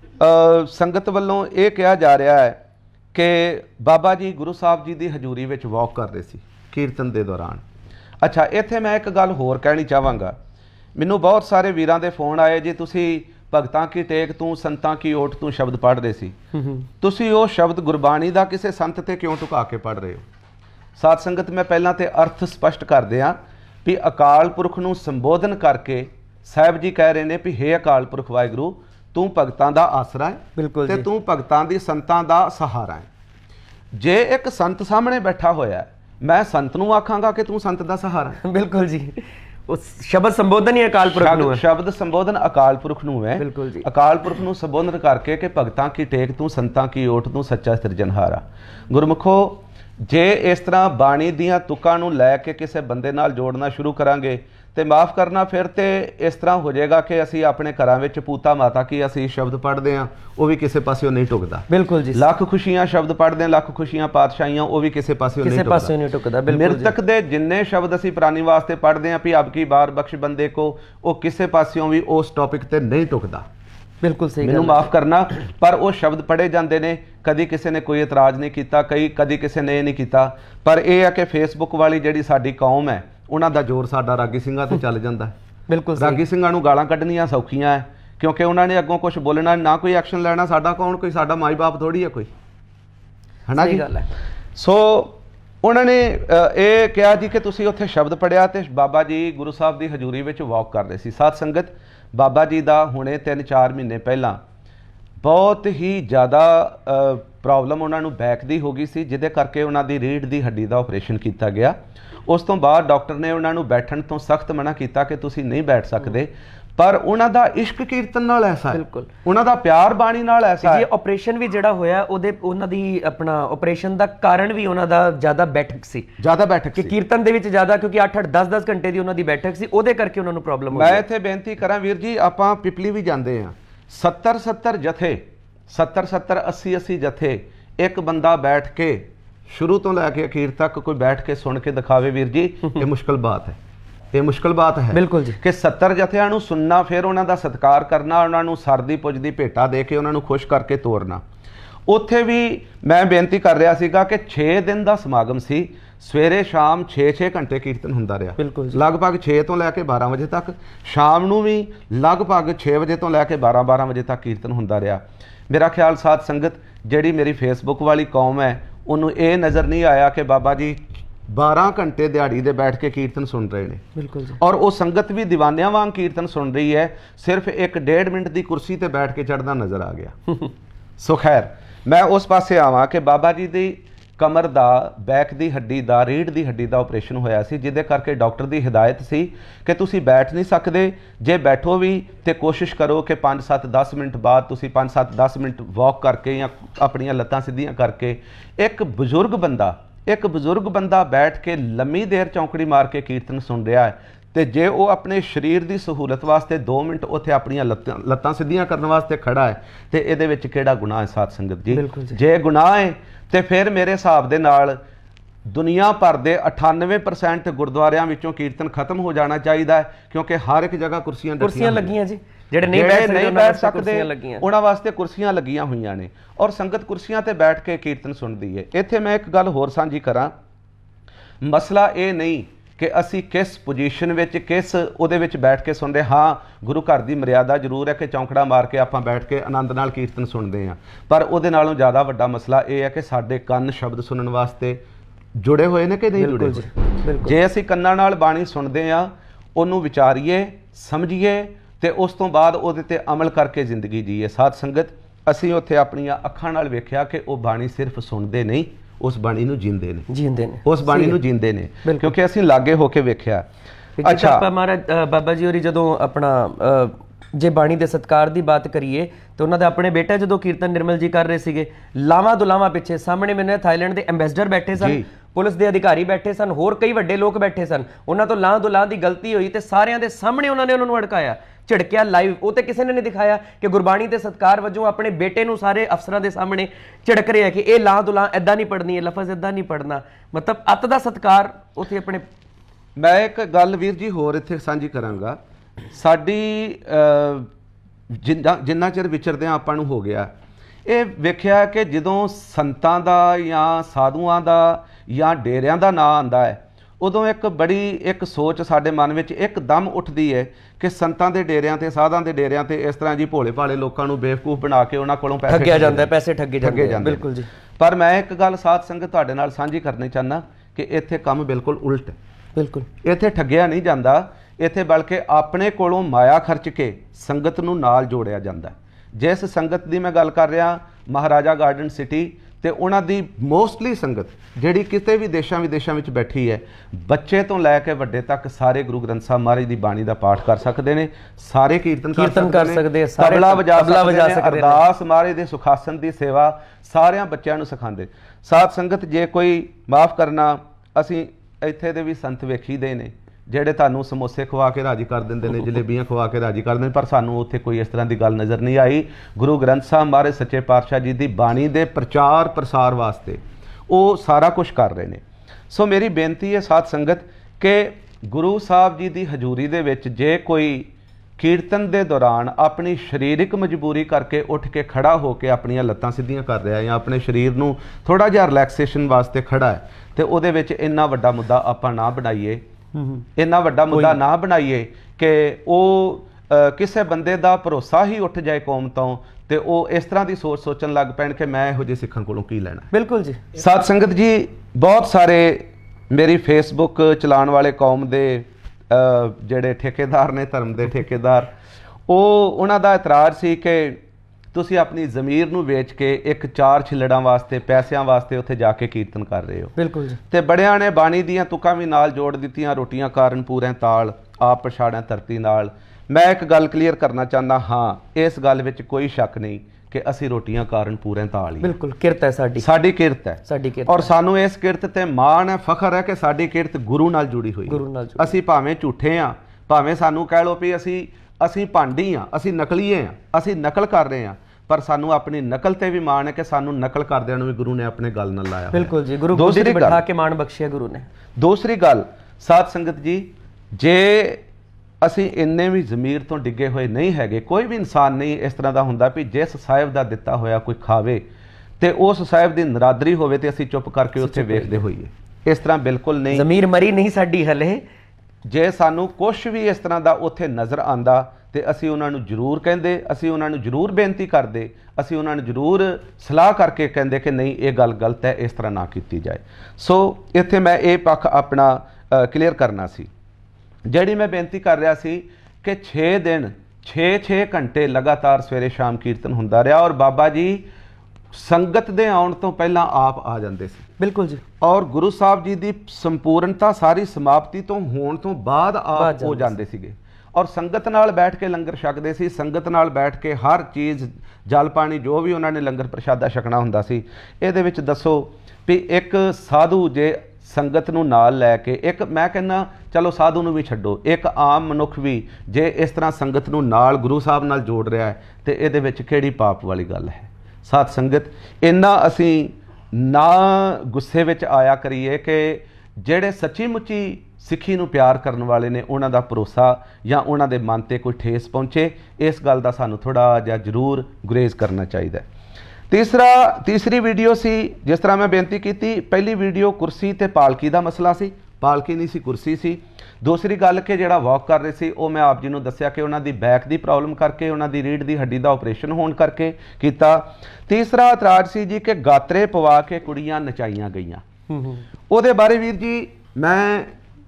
ਸੰਗਤ ਵੱਲੋਂ ਇਹ ਕਿਹਾ ਜਾ ਰਿਹਾ ਹੈ ਕਿ ਬਾਬਾ ਜੀ ਗੁਰੂ ਸਾਹਿਬ ਜੀ ਦੀ ਹਜ਼ੂਰੀ ਵਿੱਚ ਵਾਕ ਕਰ ਰਹੇ ਸੀ ਕੀਰਤਨ ਦੇ ਦੌਰਾਨ। ਅੱਛਾ, ਇੱਥੇ ਮੈਂ ਇੱਕ ਗੱਲ ਹੋਰ ਕਹਿਣੀ ਚਾਹਾਂਗਾ। ਮੈਨੂੰ ਬਹੁਤ ਸਾਰੇ ਵੀਰਾਂ ਦੇ ਫੋਨ ਆਏ ਜੀ, ਤੁਸੀਂ ਭਗਤਾਂ ਕੀ ਟੇਕ ਤੂੰ ਸੰਤਾਂ ਕੀ ਓਟ ਤੂੰ ਸ਼ਬਦ ਪੜ੍ਹ ਰਹੇ ਸੀ, ਤੁਸੀਂ ਉਹ ਸ਼ਬਦ ਗੁਰਬਾਣੀ ਦਾ ਕਿਸੇ ਸੰਤ ਤੇ ਕਿਉਂ ਢੁਕਾ ਕੇ ਪੜ੍ਹ ਰਹੇ ਹੋ? ਸਾਧ ਸੰਗਤ, ਮੈਂ ਪਹਿਲਾਂ ਤੇ ਅਰਥ ਸਪਸ਼ਟ ਕਰ ਦਿਆਂ ਵੀ ਅਕਾਲ ਪੁਰਖ ਨੂੰ ਸੰਬੋਧਨ ਕਰਕੇ ਸਾਹਿਬ ਜੀ ਕਹਿ ਰਹੇ ਨੇ ਵੀ ਹੇ ਅਕਾਲ ਪੁਰਖ ਵਾਹਿਗੁਰੂ, ਤੂੰ ਭਗਤਾਂ ਦਾ ਆਸਰਾ ਹੈ ਤੇ ਤੂੰ ਭਗਤਾਂ ਦੀ ਸੰਤਾਂ ਦਾ ਸਹਾਰਾ ਹੈ। ਜੇ ਇੱਕ ਸੰਤ ਸਾਹਮਣੇ ਬੈਠਾ ਹੋਇਆ, ਮੈਂ ਸੰਤ ਨੂੰ ਆਖਾਂਗਾ ਕਿ ਤੂੰ ਸੰਤ ਦਾ ਸਹਾਰਾ ਹੈ? ਬਿਲਕੁਲ ਜੀ। ਉਸ ਸ਼ਬਦ ਸੰਬੋਧਨ ਹੀ ਅਕਾਲ ਪੁਰਖ ਨੂੰ ਹੈ। ਸ਼ਬਦ ਸੰਬੋਧਨ ਅਕਾਲ ਪੁਰਖ ਨੂੰ ਹੈ। ਬਿਲਕੁਲ ਜੀ। ਅਕਾਲ ਪੁਰਖ ਨੂੰ ਸੰਬੋਧਨ ਕਰਕੇ ਕਿ ਭਗਤਾਂ ਕੀ ਟੇਕ ਤੂੰ ਸੰਤਾਂ ਕੀ ਓਟ ਤੂੰ ਸੱਚਾ ਸਿਰਜਣਹਾਰਾ। ਗੁਰਮੁਖੋ, ਜੇ ਇਸ ਤਰ੍ਹਾਂ ਬਾਣੀ ਦੀਆਂ ਤੁਕਾਂ ਨੂੰ ਲੈ ਕੇ ਕਿਸੇ ਬੰਦੇ ਨਾਲ ਜੋੜਨਾ ਸ਼ੁਰੂ ਕਰਾਂਗੇ ਤੇ ਮਾਫ ਕਰਨਾ, ਫਿਰ ਤੇ ਇਸ ਤਰ੍ਹਾਂ ਹੋ ਜਾਏਗਾ ਕਿ ਅਸੀਂ ਆਪਣੇ ਘਰਾਂ ਵਿੱਚ ਪੂਤਾ ਮਾਤਾ ਕੀ ਅਸੀਂ ਸ਼ਬਦ ਪੜ੍ਹਦੇ ਹਾਂ, ਉਹ ਵੀ ਕਿਸੇ ਪਾਸਿਓਂ ਨਹੀਂ ਟੁਕਦਾ। ਬਿਲਕੁਲ ਜੀ। ਲੱਖ ਖੁਸ਼ੀਆਂ ਸ਼ਬਦ ਪੜ੍ਹਦੇ ਹਾਂ, ਲੱਖ ਖੁਸ਼ੀਆਂ ਪਾਤਸ਼ਾਹੀਆਂ, ਉਹ ਵੀ ਕਿਸੇ ਪਾਸਿਓਂ ਨਹੀਂ ਟੁਕਦਾ। ਪਾਸਿਓਂ ਨਹੀਂ ਟੁਕਦਾ। ਮਿਰਤਕ ਦੇ ਜਿੰਨੇ ਸ਼ਬਦ ਅਸੀਂ ਪ੍ਰਾਣੀ ਵਾਸਤੇ ਪੜ੍ਹਦੇ ਹਾਂ ਵੀ ਅਬ ਕੀ ਬਾਰ ਬਖਸ਼ ਬੰਦੇ ਕੋ, ਉਹ ਕਿਸੇ ਪਾਸਿਓਂ ਵੀ ਉਸ ਟੌਪਿਕ ਤੇ ਨਹੀਂ ਟੁਕਦਾ। ਬਿਲਕੁਲ ਸਹੀ। ਮੈਨੂੰ ਮਾਫ ਕਰਨਾ, ਪਰ ਉਹ ਸ਼ਬਦ ਪੜ੍ਹੇ ਜਾਂਦੇ ਨੇ, ਕਦੀ ਕਿਸੇ ਨੇ ਕੋਈ ਇਤਰਾਜ਼ ਨਹੀਂ ਕੀਤਾ, ਕਈ ਕਦੀ ਕਿਸੇ ਨੇ ਇਹ ਨਹੀਂ ਕੀਤਾ। ਪਰ ਇਹ ਹੈ ਕਿ ਫੇਸਬੁੱਕ ਵਾਲੀ ਜਿਹੜੀ ਸਾਡੀ ਕੌਮ ਹੈ, ਉਹਨਾਂ ਦਾ ਜ਼ੋਰ ਸਾਡਾ ਰਾਗੀ ਸਿੰਘਾਂ ਤੇ ਚੱਲ ਜਾਂਦਾ ਹੈ। ਬਿਲਕੁਲ। ਰਾਗੀ ਸਿੰਘਾਂ ਨੂੰ ਗਾਲਾਂ ਕੱਢਣੀਆਂ ਸੌਖੀਆਂ ਹੈ ਕਿਉਂਕਿ ਉਹਨਾਂ ਨੇ ਅੱਗੋਂ ਕੁਝ ਬੋਲਣਾ ਨਾ ਕੋਈ ਐਕਸ਼ਨ ਲੈਣਾ। ਸਾਡਾ ਕੌਣ, ਕੋਈ ਸਾਡਾ ਮਾਈ ਬਾਪ ਥੋੜੀ ਹੈ ਕੋਈ। है ना जी। गल है। सो उन्होंने ये कहा जी कि तुसी उत्थे शब्द पढ़िया तो बाबा जी गुरु साहब की हजूरी में वॉक कर रहे सी। साध संगत बाबा जी का हुणे तीन चार महीने पहला बहुत ही ज़्यादा प्रॉब्लम उन्होंने बैक की हो गई सी, जिहदे करके उन्होंने रीढ़ की हड्डी का ऑपरेशन किया गया। उस तो बाद डॉक्टर ने उन्होंने बैठण तो सख्त मना किया कि तुसी नहीं बैठ सकते, पर उन्हों का इश्क कीर्तन नाल ऐसा है, बिल्कुल उन्हों का प्यार बाणी नाल ऐसा है। ऑपरेशन भी जिहड़ा होया ओदे उन्हां दी अपना ऑपरेशन दा कारण भी उन्हां दा ज़्यादा बैठक सी, ज़्यादा बैठक कि कीर्तन दे विच ज़्यादा, क्योंकि अठ अठ दस दस घंटे दी उन्हां दी बैठक सी, ओदे करके उन्हां नूं प्रॉब्लम हो गई। मैं इत्थे बेनती करां वीर जी, आपां पिपली भी जांदे हां, सत्तर सत्तर जथे सत्तर सत्तर अस्सी अस्सी जथे एक बंदा बैठ के शुरू तो लैके अखीर तक कोई बैठ के सुन के दिखावे वीर जी, ये मुश्किल बात है, ये मुश्किल बात है। बिल्कुल जी। कि सत्तर जथियां नूं सुनना, फिर उन्हों का सत्कार करना, उन्होंने सरदी पुजदी भेटा दे के उन्होंने खुश करके तोरना। उत्थे भी मैं बेनती कर रहा सीगा कि छे दिन का समागम सी, सवेरे शाम छे छे घंटे कीर्तन हुंदा रहा, बिल्कुल लगभग छे तो लैके बारह बजे तक, शाम नूं भी लगभग छे बजे तो लैके बारह बारह बजे तक कीर्तन हुंदा रहा। मेरा ख्याल साध संगत जिहड़ी मेरी फेसबुक वाली कौम है उन्होंने ये नज़र नहीं आया कि बाबा जी बारह घंटे दिहाड़ी दे बैठ के कीर्तन सुन रहे हैं। बिल्कुल जी। और वो संगत भी दीवानिया वांग कीर्तन सुन रही है, सिर्फ एक डेढ़ मिनट की कुर्सी ते बैठ के चढ़ना नज़र आ गया। सो खैर मैं उस पासे आवां कि बाबा जी की कमर दा, बैक की हड्डी का, रीढ़ की हड्डी का ऑपरेशन होया सी, जिहदे करके डॉक्टर की हिदायत सी कि तुसी बैठ नहीं सकते, जे बैठो भी तो कोशिश करो कि पाँच सत्त दस मिनट बाद तुसी पाँच सत्त दस मिनट वॉक करके या अपनियां लत्तां सीधियां करके, एक बजुर्ग बंदा एक बजुर्ग बंदा बैठ के लंबी देर चौंकड़ी मार के कीर्तन सुन रहा है, तो जे वो अपने शरीर की सहूलत वास्ते दो मिनट उत्थे अपनियां लत्तां लत्तां सीधियां करने वास्ते खड़ा है, तो ये विच किहड़ा गुनाह है साध संगत जी? जी। जे गुनाह है तो फिर मेरे हिसाब दे नाल दुनिया भर के अठानवे परसेंट गुरुद्वारियां विचों कीर्तन खत्म हो जाना चाहिए, क्योंकि हर एक जगह कुर्सियां कुर्सियां लगियां जी, ਜਿਹੜੇ नहीं बैठ नहीं बैठ सकते ਲੱਗੀਆਂ उन्हां वास्ते कुर्सियां लगियां हुई ने, और संगत कुर्सियां ते बैठ के कीर्तन सुनती है। इत्थे मैं एक गल होर साझी करां, मसला ये नहीं कि असी किस पोजीशन विच किस उहदे विच बैठ के सुन रहे। हाँ, गुरु घर की मर्यादा जरूर है कि चौंकड़ा मार के आपां बैठ के आनंद नाल कीर्तन सुनते हैं, पर उहदे नालों ज़्यादा वड्डा मसला ये है कि साडे कंन शब्द सुनने वास्ते जुड़े हुए ने कि नहीं जुड़े हुए। जे असी कन्नां नाल बाणी सुनते हैं, उहनूं विचारीए, समझीए, तो उस तो बाद उहदे ते अमल करके जिंदगी जीए। साध संगत असी उत्थे अपनियां अखां नाल वेखिया कि वो बाणी सिर्फ सुनते नहीं, उस बाणी नूं जींदे ने, जींदे ने, उस बाणी नूं जींदे ने, क्योंकि असी लागे होके वेखिया। अच्छा, ਆਪਾਂ महाराज बाबा जी होरी ਜਦੋਂ अपना जे बाणी दे सत्कार की बात करिए तो उन्होंने अपने बेटे जो कीर्तन निर्मल जी कर रहे थे, लावां दुलावां पिछे सामने मैंने थाईलैंड के एंबेसडर बैठे सन, पुलिस के अधिकारी बैठे सन, होर कई वड्डे लोग बैठे सन, उन्होंने तो लां दुलां की गलती हुई तो सारियां दे सामने उन्होंने उन्होंने अड़काया, झिड़किया लाइव। वो तो किसी ने नहीं दिखाया कि गुरबाणी के सत्कार वजों अपने बेटे नूं सारे अफसरां दे सामने झिड़क रहे हैं कि ये लां दुलां इदां नहीं पढ़नी है, लफज इदां नहीं पढ़ना, मतलब अत दा सत्कार उत्थे अपने। मैं एक गल वीर जी होर इत्थे सांझी करांगा, साडी जिन्ना जिन्ना चिर विचरदे आपां नूं हो गया ये वेखिया कि जदों संतां दा या साधुआं दा या डेरियां दा नां आंदा है, उदों एक बड़ी एक सोच साडे मन विच एकदम उठदी है कि संतां दे डेरियां ते साधां दे डेरियां ते इस तरह जी भोले भाले लोकां नूं बेवकूफ बना के उन्हां कोलों पैसे ठग्गिया जांदा है, पैसे ठगे जांदे हैं। बिल्कुल जी। पर मैं एक गल साध संगत तुहाडे नाल सांझी करनी चाहना कि इत्थे काम बिल्कुल उल्ट है। बिल्कुल इत्थे ठग्गिया नहीं जांदा, इत्थे बल्कि अपने कोलों माया खर्च के संगत नूं नाल जोड़िया जांदा है। जिस संगत की मैं गल कर रहा महाराजा गार्डन सिटी, तो उन्हां दी मोस्टली संगत जिहड़ी किते भी देशां विदेशां विच बैठी है, बच्चे तो लैके वड्डे तक सारे गुरु ग्रंथ साहब महाराज की बाणी का पाठ कर सकते हैं, सारे कीर्तन कीर्तन कर सकते हैं, तबला वजा सकते हैं, अरदास महाराज के सुखासन की सेवा सारियां बच्चों नूं सिखांदे। साध संगत जे कोई माफ़ करना, असीं इत्थे दे भी संत वेखी दे ने ਜਿਹੜੇ ਤੁਹਾਨੂੰ ਸਮੋਸੇ ਖਵਾ ਕੇ ਰਾਜੀ ਕਰ ਦਿੰਦੇ ਨੇ, ਜਲੇਬੀਆਂ ਖਵਾ ਕੇ ਰਾਜੀ ਕਰ ਦਿੰਦੇ, ਪਰ ਸਾਨੂੰ ਉੱਥੇ ਕੋਈ ਇਸ ਤਰ੍ਹਾਂ ਦੀ ਗੱਲ ਨਜ਼ਰ ਨਹੀਂ ਆਈ। ਗੁਰੂ ਗ੍ਰੰਥ ਸਾਹਿਬ ਮਹਾਰਾਜ ਸੱਚੇ ਪਾਤਸ਼ਾਹ ਜੀ ਦੀ ਬਾਣੀ ਦੇ ਪ੍ਰਚਾਰ ਪ੍ਰਸਾਰ ਵਾਸਤੇ ਉਹ ਸਾਰਾ ਕੁਝ ਕਰ ਰਹੇ ਨੇ। ਸੋ ਮੇਰੀ ਬੇਨਤੀ ਹੈ ਸਾਧ ਸੰਗਤ ਕਿ ਗੁਰੂ ਸਾਹਿਬ ਜੀ ਦੀ ਹਜ਼ੂਰੀ ਦੇ ਵਿੱਚ ਜੇ ਕੋਈ ਕੀਰਤਨ ਦੇ ਦੌਰਾਨ ਆਪਣੀ ਸਰੀਰਕ ਮਜਬੂਰੀ ਕਰਕੇ ਉੱਠ ਕੇ ਖੜਾ ਹੋ ਕੇ ਆਪਣੀਆਂ ਲੱਤਾਂ ਸਿੱਧੀਆਂ ਕਰ ਰਿਹਾ ਜਾਂ ਆਪਣੇ ਸਰੀਰ ਨੂੰ ਥੋੜ੍ਹਾ ਜਿਹਾ ਰਿਲੈਕਸੇਸ਼ਨ ਵਾਸਤੇ ਖੜਾ ਹੈ, ਤੇ ਉਹਦੇ ਵਿੱਚ ਇੰਨਾ ਵੱਡਾ ਮੁੱਦਾ ਆਪਾਂ ਨਾ ਬਣਾਈਏ, इन्ना वड्डा मुद्दा ना बनाइए कि वो किसी बंदे का भरोसा ही उठ जाए कौम तो ਤੇ ਉਹ ਇਸ ਤਰ੍ਹਾਂ ਦੀ ਸੋਚ ਸੋਚਣ ਲੱਗ ਪੈਣ ਕਿ ਮੈਂ ਇਹੋ ਜਿਹੇ ਸਿੱਖਾਂ ਕੋਲੋਂ ਕੀ ਲੈਣਾ। ਬਿਲਕੁਲ ਜੀ। ਸਾਧ ਸੰਗਤ ਜੀ, ਬਹੁਤ ਸਾਰੇ ਮੇਰੀ ਫੇਸਬੁੱਕ ਚਲਾਉਣ ਵਾਲੇ ਕੌਮ ਦੇ ਜਿਹੜੇ ਠੇਕੇਦਾਰ ਨੇ, ਧਰਮ ਦੇ ਠੇਕੇਦਾਰ, ਉਹ ਉਹਨਾਂ ਦਾ ਇਤਰਾਜ਼ ਸੀ ਕਿ ਤੁਸੀਂ ਆਪਣੀ ਜ਼ਮੀਰ ਨੂੰ ਵੇਚ ਕੇ ਇੱਕ ਚਾਰ ਛਿੱਲੜਾਂ ਵਾਸਤੇ, ਪੈਸਿਆਂ ਵਾਸਤੇ ਉੱਥੇ ਜਾ ਕੇ ਕੀਰਤਨ ਕਰ ਰਹੇ ਹੋ। ਬਿਲਕੁਲ ਜੀ। ਤੇ ਬੜਿਆਂ ਨੇ ਬਾਣੀ ਦੀਆਂ ਤੁਕਾਂ ਵੀ ਨਾਲ ਜੋੜ ਦਿੱਤੀਆਂ, ਰੋਟੀਆਂ ਕਾਰਨ ਪੂਰੇ ਤਾਲ, ਆਪ ਪਛਾੜਿਆ ਧਰਤੀ ਨਾਲ। ਮੈਂ ਇੱਕ ਗੱਲ ਕਲੀਅਰ ਕਰਨਾ ਚਾਹੁੰਦਾ ਹਾਂ, ਇਸ ਗੱਲ ਵਿੱਚ ਕੋਈ ਸ਼ੱਕ ਨਹੀਂ ਕਿ ਅਸੀਂ ਰੋਟੀਆਂ ਕਾਰਨ ਪੂਰੇ ਤਾਲ ਹੀ। ਬਿਲਕੁਲ ਕਿਰਤ ਹੈ ਸਾਡੀ, ਸਾਡੀ ਕਿਰਤ ਹੈ, ਸਾਡੀ ਕਿਰਤ। ਔਰ ਸਾਨੂੰ ਇਸ ਕਿਰਤ ਤੇ ਮਾਣ ਹੈ, ਫਖਰ ਹੈ ਕਿ ਸਾਡੀ ਕਿਰਤ ਗੁਰੂ ਨਾਲ ਜੁੜੀ ਹੋਈ। ਗੁਰੂ ਨਾਲ ਜੁੜੀ। ਅਸੀਂ ਭਾਵੇਂ ਝੂਠੇ ਹਾਂ, ਭਾਵੇਂ ਸਾਨੂੰ ਕਹਿ ਲਓ ਵੀ ਅਸੀਂ ਅਸੀਂ ਭਾਂਡੀ ਹਾਂ, ਅਸੀਂ ਨਕਲੀਏ ਹਾਂ, ਅਸੀਂ ਨਕਲ ਕਰ ਰਹੇ ਹਾਂ, ਪਰ ਸਾਨੂੰ ਆਪਣੀ ਨਕਲ ਤੇ ਵੀ ਮਾਣ ਹੈ ਕਿ ਸਾਨੂੰ ਨਕਲ ਕਰਦਿਆਂ ਨੂੰ ਵੀ ਗੁਰੂ ਨੇ ਆਪਣੇ ਗੱਲ ਨਾਲ ਲਾਇਆ। ਬਿਲਕੁਲ ਜੀ, ਗੁਰੂ ਗੋਦੀ ਤੇ ਬਿਠਾ ਕੇ ਮਾਣ ਬਖਸ਼ਿਆ ਗੁਰੂ ਨੇ। ਦੂਸਰੀ ਗੱਲ ਸਾਧ ਸੰਗਤ ਜੀ, ਜੇ ਅਸੀਂ ਇੰਨੇ ਵੀ ਜ਼ਮੀਰ ਤੋਂ ਡਿੱਗੇ ਹੋਏ ਨਹੀਂ ਹੈਗੇ, ਕੋਈ ਵੀ ਇਨਸਾਨ ਨਹੀਂ ਇਸ ਤਰ੍ਹਾਂ ਦਾ ਹੁੰਦਾ ਵੀ ਜਿਸ ਸਾਹਿਬ ਦਾ ਦਿੱਤਾ ਹੋਇਆ ਕੋਈ ਖਾਵੇ ਤੇ ਉਸ ਸਾਹਿਬ ਦੀ ਨਰਾਦਰੀ ਹੋਵੇ ਤੇ ਅਸੀਂ ਚੁੱਪ ਕਰਕੇ ਉੱਥੇ ਵੇਖਦੇ ਹੋਈਏ। ਇਸ ਤਰ੍ਹਾਂ ਬਿਲਕੁਲ ਨਹੀਂ, ਜ਼ਮੀਰ ਮਰੀ ਨਹੀਂ ਸਾਡੀ ਹਲੇ। ਜੇ ਸਾਨੂੰ ਕੁਛ ਵੀ ਇਸ ਤਰ੍ਹਾਂ ਦਾ ਉੱਥੇ ਨਜ਼ਰ ਆਂਦਾ ਤੇ ਅਸੀਂ ਉਹਨਾਂ ਨੂੰ ਜ਼ਰੂਰ ਕਹਿੰਦੇ, ਅਸੀਂ ਉਹਨਾਂ ਨੂੰ ਜ਼ਰੂਰ ਬੇਨਤੀ ਕਰਦੇ, ਅਸੀਂ ਉਹਨਾਂ ਨੂੰ ਜ਼ਰੂਰ ਸਲਾਹ ਕਰਕੇ ਕਹਿੰਦੇ ਕਿ ਨਹੀਂ, ਇਹ ਗੱਲ ਗਲਤ ਹੈ, ਇਸ ਤਰ੍ਹਾਂ ਨਾ ਕੀਤੀ ਜਾਏ। ਸੋ ਇੱਥੇ ਮੈਂ ਇਹ ਪੱਖ ਆਪਣਾ ਕਲੀਅਰ ਕਰਨਾ ਸੀ। ਜਿਹੜੀ ਮੈਂ ਬੇਨਤੀ ਕਰ ਰਿਹਾ ਸੀ ਕਿ ਛੇ ਦਿਨ ਛੇ ਛੇ ਘੰਟੇ ਲਗਾਤਾਰ ਸਵੇਰੇ ਸ਼ਾਮ ਕੀਰਤਨ ਹੁੰਦਾ ਰਿਹਾ, ਔਰ ਬਾਬਾ ਜੀ ਸੰਗਤ ਦੇ ਆਉਣ ਤੋਂ ਪਹਿਲਾਂ ਆਪ ਆ ਜਾਂਦੇ ਸੀ। ਬਿਲਕੁਲ ਜੀ। ਔਰ ਗੁਰੂ ਸਾਹਿਬ ਜੀ ਦੀ ਸੰਪੂਰਨਤਾ ਸਾਰੀ ਸਮਾਪਤੀ ਤੋਂ ਹੋਣ ਤੋਂ ਬਾਅਦ ਆਪ ਹੋ ਜਾਂਦੇ ਸੀਗੇ, ਔਰ ਸੰਗਤ ਨਾਲ ਬੈਠ ਕੇ ਲੰਗਰ ਛਕਦੇ ਸੀ। ਸੰਗਤ ਨਾਲ ਬੈਠ ਕੇ ਹਰ ਚੀਜ਼, ਜਲ ਪਾਣੀ, ਜੋ ਵੀ ਉਹਨਾਂ ਨੇ ਲੰਗਰ ਪ੍ਰਸ਼ਾਦਾ ਛਕਣਾ ਹੁੰਦਾ ਸੀ। ਇਹਦੇ ਵਿੱਚ ਦੱਸੋ ਵੀ ਇੱਕ ਸਾਧੂ ਜੇ ਸੰਗਤ ਨੂੰ ਨਾਲ ਲੈ ਕੇ, ਇੱਕ ਮੈਂ ਕਹਿੰਦਾ ਚਲੋ ਸਾਧੂ ਨੂੰ ਵੀ ਛੱਡੋ, ਇੱਕ ਆਮ ਮਨੁੱਖ ਵੀ ਜੇ ਇਸ ਤਰ੍ਹਾਂ ਸੰਗਤ ਨੂੰ ਨਾਲ ਗੁਰੂ ਸਾਹਿਬ ਨਾਲ ਜੋੜ ਰਿਹਾ ਹੈ ਤੇ ਇਹਦੇ ਵਿੱਚ ਕਿਹੜੀ ਪਾਪ ਵਾਲੀ ਗੱਲ ਹੈ। ਸਾਧ ਸੰਗਤ, ਇੰਨਾ ਅਸੀਂ ਨਾ ਗੁੱਸੇ ਵਿੱਚ ਆਇਆ ਕਰੀਏ ਕਿ ਜਿਹੜੇ ਸੱਚੀ ਮੁੱਚੀ ਸਿੱਖੀ ਨੂੰ ਪਿਆਰ ਕਰਨ ਵਾਲੇ ਨੇ ਉਹਨਾਂ ਦਾ ਭਰੋਸਾ ਜਾਂ ਉਹਨਾਂ ਦੇ ਮਨ ਤੇ ਕੋਈ ਠੇਸ ਪਹੁੰਚੇ। ਇਸ ਗੱਲ ਦਾ ਸਾਨੂੰ ਥੋੜ੍ਹਾ ਜਿਹਾ ਜ਼ਰੂਰ ਗੁਰੇਜ਼ ਕਰਨਾ ਚਾਹੀਦਾ। ਤੀਸਰਾ ਤੀਸਰੀ ਵੀਡੀਓ ਸੀ, ਜਿਸ ਤਰ੍ਹਾਂ ਮੈਂ ਬੇਨਤੀ ਕੀਤੀ, ਪਹਿਲੀ ਵੀਡੀਓ ਕੁਰਸੀ ਤੇ ਪਾਲਕੀ ਦਾ ਮਸਲਾ ਸੀ, ਪਾਲਕੀ ਨਹੀਂ ਸੀ, ਕੁਰਸੀ ਸੀ। ਦੂਸਰੀ ਗੱਲ ਕਿ ਜਿਹੜਾ ਵਾਕ ਕਰ ਰਹੇ ਸੀ, ਉਹ ਮੈਂ ਆਪ ਜੀ ਨੂੰ ਦੱਸਿਆ ਕਿ ਉਹਨਾਂ ਦੀ ਬੈਕ ਦੀ ਪ੍ਰੋਬਲਮ ਕਰਕੇ, ਉਹਨਾਂ ਦੀ ਰੀੜ੍ਹ ਦੀ ਹੱਡੀ ਦਾ ਆਪਰੇਸ਼ਨ ਹੋਣ ਕਰਕੇ ਕੀਤਾ। ਤੀਸਰਾ ਇਤਰਾਜ਼ ਸੀ ਜੀ ਕਿ ਗਾਤਰੇ ਪਵਾ ਕੇ ਕੁੜੀਆਂ ਨਚਾਈਆਂ ਗਈਆਂ। ਉਹਦੇ ਬਾਰੇ ਵੀਰ ਜੀ ਮੈਂ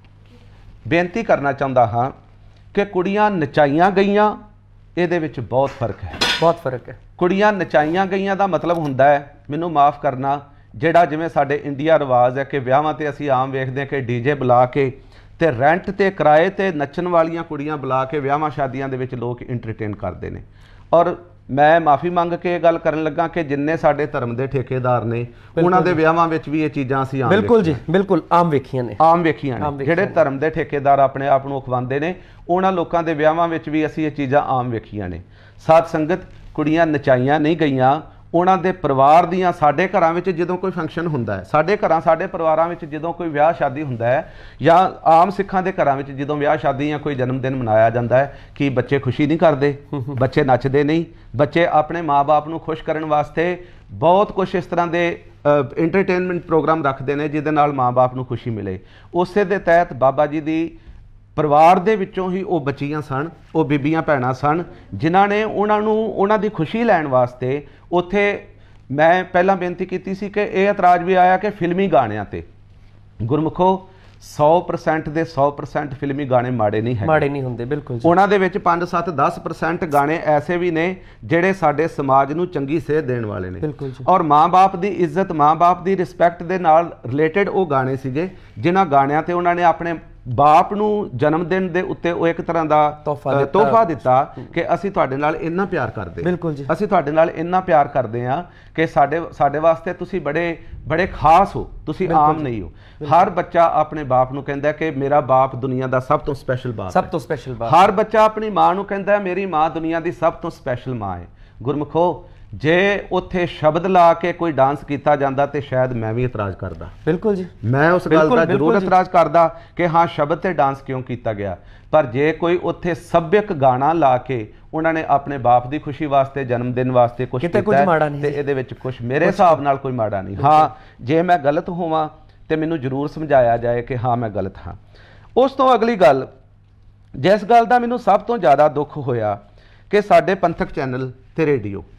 ਬੇਨਤੀ ਕਰਨਾ ਚਾਹੁੰਦਾ ਹਾਂ ਕਿ ਕੁੜੀਆਂ ਨਚਾਈਆਂ ਗਈਆਂ, ਇਹਦੇ ਵਿੱਚ ਬਹੁਤ ਫਰਕ ਹੈ, ਬਹੁਤ ਫਰਕ ਹੈ। ਕੁੜੀਆਂ ਨਚਾਈਆਂ ਗਈਆਂ ਦਾ ਮਤਲਬ ਹੁੰਦਾ ਹੈ, ਮੈਨੂੰ ਮਾਫ ਕਰਨਾ, ਜਿਹੜਾ ਜਿਵੇਂ ਸਾਡੇ ਇੰਡੀਆ ਰਿਵਾਜ ਹੈ ਕਿ ਵਿਆਹਾਂ ਤੇ ਅਸੀਂ ਆਮ ਵੇਖਦੇ ਹਾਂ ਕਿ ਡੀਜੇ ਬੁਲਾ ਕੇ ਤੇ ਰੈਂਟ ਤੇ ਕਿਰਾਏ ਤੇ ਨੱਚਣ ਵਾਲੀਆਂ ਕੁੜੀਆਂ ਬੁਲਾ ਕੇ ਵਿਆਹਾਂ ਸ਼ਾਦੀਆਂ ਦੇ ਵਿੱਚ ਲੋਕ ਇੰਟਰਟੇਨ ਕਰਦੇ ਨੇ। ਔਰ ਮੈਂ ਮਾਫੀ ਮੰਗ ਕੇ ਇਹ ਗੱਲ ਕਰਨ ਲੱਗਾ ਕਿ ਜਿੰਨੇ ਸਾਡੇ ਧਰਮ ਦੇ ਠੇਕੇਦਾਰ ਨੇ, ਉਹਨਾਂ ਦੇ ਵਿਆਹਾਂ ਵਿੱਚ ਵੀ ਇਹ ਚੀਜ਼ਾਂ ਅਸੀਂ ਆਮ ਬਿਲਕੁਲ ਜੀ, ਬਿਲਕੁਲ ਆਮ ਵੇਖੀਆਂ ਨੇ, ਆਮ ਵੇਖੀਆਂ ਨੇ। ਜਿਹੜੇ ਧਰਮ ਦੇ ਠੇਕੇਦਾਰ ਆਪਣੇ ਆਪ ਨੂੰ ਅਖਵਾਉਂਦੇ ਨੇ, ਉਹਨਾਂ ਲੋਕਾਂ ਦੇ ਵਿਆਹਾਂ ਵਿੱਚ ਵੀ ਅਸੀਂ ਇਹ ਚੀਜ਼ਾਂ ਆਮ ਵੇਖੀਆਂ ਨੇ। ਸਾਧ ਸੰਗਤ, ਕੁੜੀਆਂ ਨਚਾਈਆਂ ਨਹੀਂ ਗਈਆਂ, ਉਹਨਾਂ ਦੇ ਪਰਿਵਾਰ ਦੀਆਂ। ਸਾਡੇ ਘਰਾਂ ਵਿੱਚ ਜਦੋਂ ਕੋਈ ਫੰਕਸ਼ਨ ਹੁੰਦਾ ਹੈ, ਸਾਡੇ ਘਰਾਂ ਸਾਡੇ ਪਰਿਵਾਰਾਂ ਵਿੱਚ ਜਦੋਂ ਕੋਈ ਵਿਆਹ ਸ਼ਾਦੀ ਹੁੰਦਾ ਹੈ, ਜਾਂ ਆਮ ਸਿੱਖਾਂ ਦੇ ਘਰਾਂ ਵਿੱਚ ਜਦੋਂ ਵਿਆਹ ਸ਼ਾਦੀ ਜਾਂ ਕੋਈ ਜਨਮ ਦਿਨ ਮਨਾਇਆ ਜਾਂਦਾ ਹੈ, ਕਿ ਬੱਚੇ ਖੁਸ਼ੀ ਨਹੀਂ ਕਰਦੇ, ਬੱਚੇ ਨੱਚਦੇ ਨਹੀਂ, ਬੱਚੇ ਆਪਣੇ ਮਾਂ-ਬਾਪ ਨੂੰ ਖੁਸ਼ ਕਰਨ ਵਾਸਤੇ ਬਹੁਤ ਕੁਝ ਇਸ ਤਰ੍ਹਾਂ ਦੇ ਇੰਟਰਟੇਨਮੈਂਟ ਪ੍ਰੋਗਰਾਮ ਰੱਖਦੇ ਨੇ ਜਿਹਦੇ ਨਾਲ ਮਾਂ-ਬਾਪ ਨੂੰ ਖੁਸ਼ੀ ਮਿਲੇ। ਉਸੇ ਦੇ ਤਹਿਤ ਬਾਬਾ ਜੀ ਦੀ ਪਰਿਵਾਰ ਦੇ ਵਿੱਚੋਂ ਹੀ ਉਹ ਬੱਚੀਆਂ ਸਨ, ਉਹ ਬੀਬੀਆਂ ਭੈਣਾਂ ਸਨ, ਜਿਨ੍ਹਾਂ ਨੇ ਉਹਨਾਂ ਨੂੰ ਉਹਨਾਂ ਦੀ ਖੁਸ਼ੀ ਲੈਣ ਵਾਸਤੇ ਉੱਥੇ, ਮੈਂ ਪਹਿਲਾਂ ਬੇਨਤੀ ਕੀਤੀ ਸੀ ਕਿ ਇਹ ਇਤਰਾਜ਼ ਵੀ ਆਇਆ ਕਿ ਫਿਲਮੀ ਗਾਣਿਆਂ ਤੇ, ਗੁਰਮੁਖੋ ਸੌ ਪਰਸੈਂਟ ਦੇ ਸੌ ਪਰਸੈਂਟ ਫਿਲਮੀ ਗਾਣੇ ਮਾੜੇ ਨਹੀਂ ਹੈ, ਮਾੜੇ ਨਹੀਂ ਹੁੰਦੇ। ਬਿਲਕੁਲ, ਉਹਨਾਂ ਦੇ ਵਿੱਚ ਪੰਜ ਸੱਤ ਦਸ ਪਰਸੈਂਟ ਗਾਣੇ ਐਸੇ ਵੀ ਨੇ ਜਿਹੜੇ ਸਾਡੇ ਸਮਾਜ ਨੂੰ ਚੰਗੀ ਸੇਧ ਦੇਣ ਵਾਲੇ ਨੇ। ਬਿਲਕੁਲ, ਔਰ ਮਾਂ-ਬਾਪ ਦੀ ਇੱਜ਼ਤ, ਮਾਂ-ਬਾਪ ਦੀ ਰਿਸਪੈਕਟ ਦੇ ਨਾਲ ਰਿਲੇਟਡ ਉਹ ਗਾਣੇ ਸੀਗੇ, ਜਿਨ੍ਹਾਂ ਗਾਣਿਆਂ ਤੇ ਉਹਨਾਂ ਨੇ ਆਪਣੇ ਬਾਪ ਨੂੰ ਜਨਮ ਦਿਨ ਦੇ ਉੱਤੇ ਉਹ ਇੱਕ ਤਰ੍ਹਾਂ ਦਾ ਤੋਹਫਾ ਦਿੱਤਾ ਕਿ ਅਸੀਂ ਤੁਹਾਡੇ ਨਾਲ ਇੰਨਾ ਪਿਆਰ ਕਰਦੇ, ਬਿਲਕੁਲ ਜੀ, ਅਸੀਂ ਤੁਹਾਡੇ ਨਾਲ ਇੰਨਾ ਪਿਆਰ ਕਰਦੇ ਹਾਂ ਕਿ ਸਾਡੇ ਸਾਡੇ ਵਾਸਤੇ ਤੁਸੀਂ ਬੜੇ ਬੜੇ ਖਾਸ ਹੋ, ਤੁਸੀਂ ਆਮ ਨਹੀਂ ਹੋ। ਹਰ ਬੱਚਾ ਆਪਣੇ ਬਾਪ ਨੂੰ ਕਹਿੰਦਾ ਕਿ ਮੇਰਾ ਬਾਪ ਦੁਨੀਆ ਦਾ ਸਭ ਤੋਂ ਸਪੈਸ਼ਲ ਬਾਪ, ਸਭ ਤੋਂ ਸਪੈਸ਼ਲ ਬਾਪ। ਹਰ ਬੱਚਾ ਆਪਣੀ ਮਾਂ ਨੂੰ ਕਹਿੰਦਾ ਮੇਰੀ ਮਾਂ ਦੁਨੀਆ ਦੀ ਸਭ ਤੋਂ ਸਪੈਸ਼ਲ ਮਾਂ ਹੈ। ਗੁਰਮੁਖੋ, ਜੇ ਉੱਥੇ ਸ਼ਬਦ ਲਾ ਕੇ ਕੋਈ ਡਾਂਸ ਕੀਤਾ ਜਾਂਦਾ ਤੇ ਸ਼ਾਇਦ ਮੈਂ ਵੀ ਇਤਰਾਜ਼ ਕਰਦਾ। ਬਿਲਕੁਲ ਜੀ, ਮੈਂ ਉਸ ਗੱਲ ਦਾ ਜ਼ਰੂਰ ਇਤਰਾਜ਼ ਕਰਦਾ ਕਿ ਹਾਂ ਸ਼ਬਦ ਤੇ ਡਾਂਸ ਕਿਉਂ ਕੀਤਾ ਗਿਆ। ਪਰ ਜੇ ਕੋਈ ਉੱਥੇ ਸੱਭਿਅਕ ਗਾਣਾ ਲਾ ਕੇ ਉਹਨਾਂ ਨੇ ਆਪਣੇ ਬਾਪ ਦੀ ਖੁਸ਼ੀ ਵਾਸਤੇ, ਜਨਮ ਦਿਨ ਵਾਸਤੇ ਕੁਝ ਕੀਤਾ ਤੇ ਇਹਦੇ ਵਿੱਚ ਕੁਝ ਮੇਰੇ ਹਿਸਾਬ ਨਾਲ ਕੋਈ ਮਾੜਾ ਨਹੀਂ। ਹਾਂ, ਜੇ ਮੈਂ ਗਲਤ ਹੋਵਾਂ ਤੇ ਮੈਨੂੰ ਜ਼ਰੂਰ ਸਮਝਾਇਆ ਜਾਏ ਕਿ ਹਾਂ ਮੈਂ ਗਲਤ ਹਾਂ। ਉਸ ਤੋਂ ਅਗਲੀ ਗੱਲ, ਜਿਸ ਗੱਲ ਦਾ ਮੈਨੂੰ ਸਭ ਤੋਂ ਜ਼ਿਆਦਾ ਦੁੱਖ ਹੋਇਆ ਕਿ ਸਾਡੇ ਪੰਥਕ ਚੈਨਲ ਤੇ ਰੇਡੀਓ,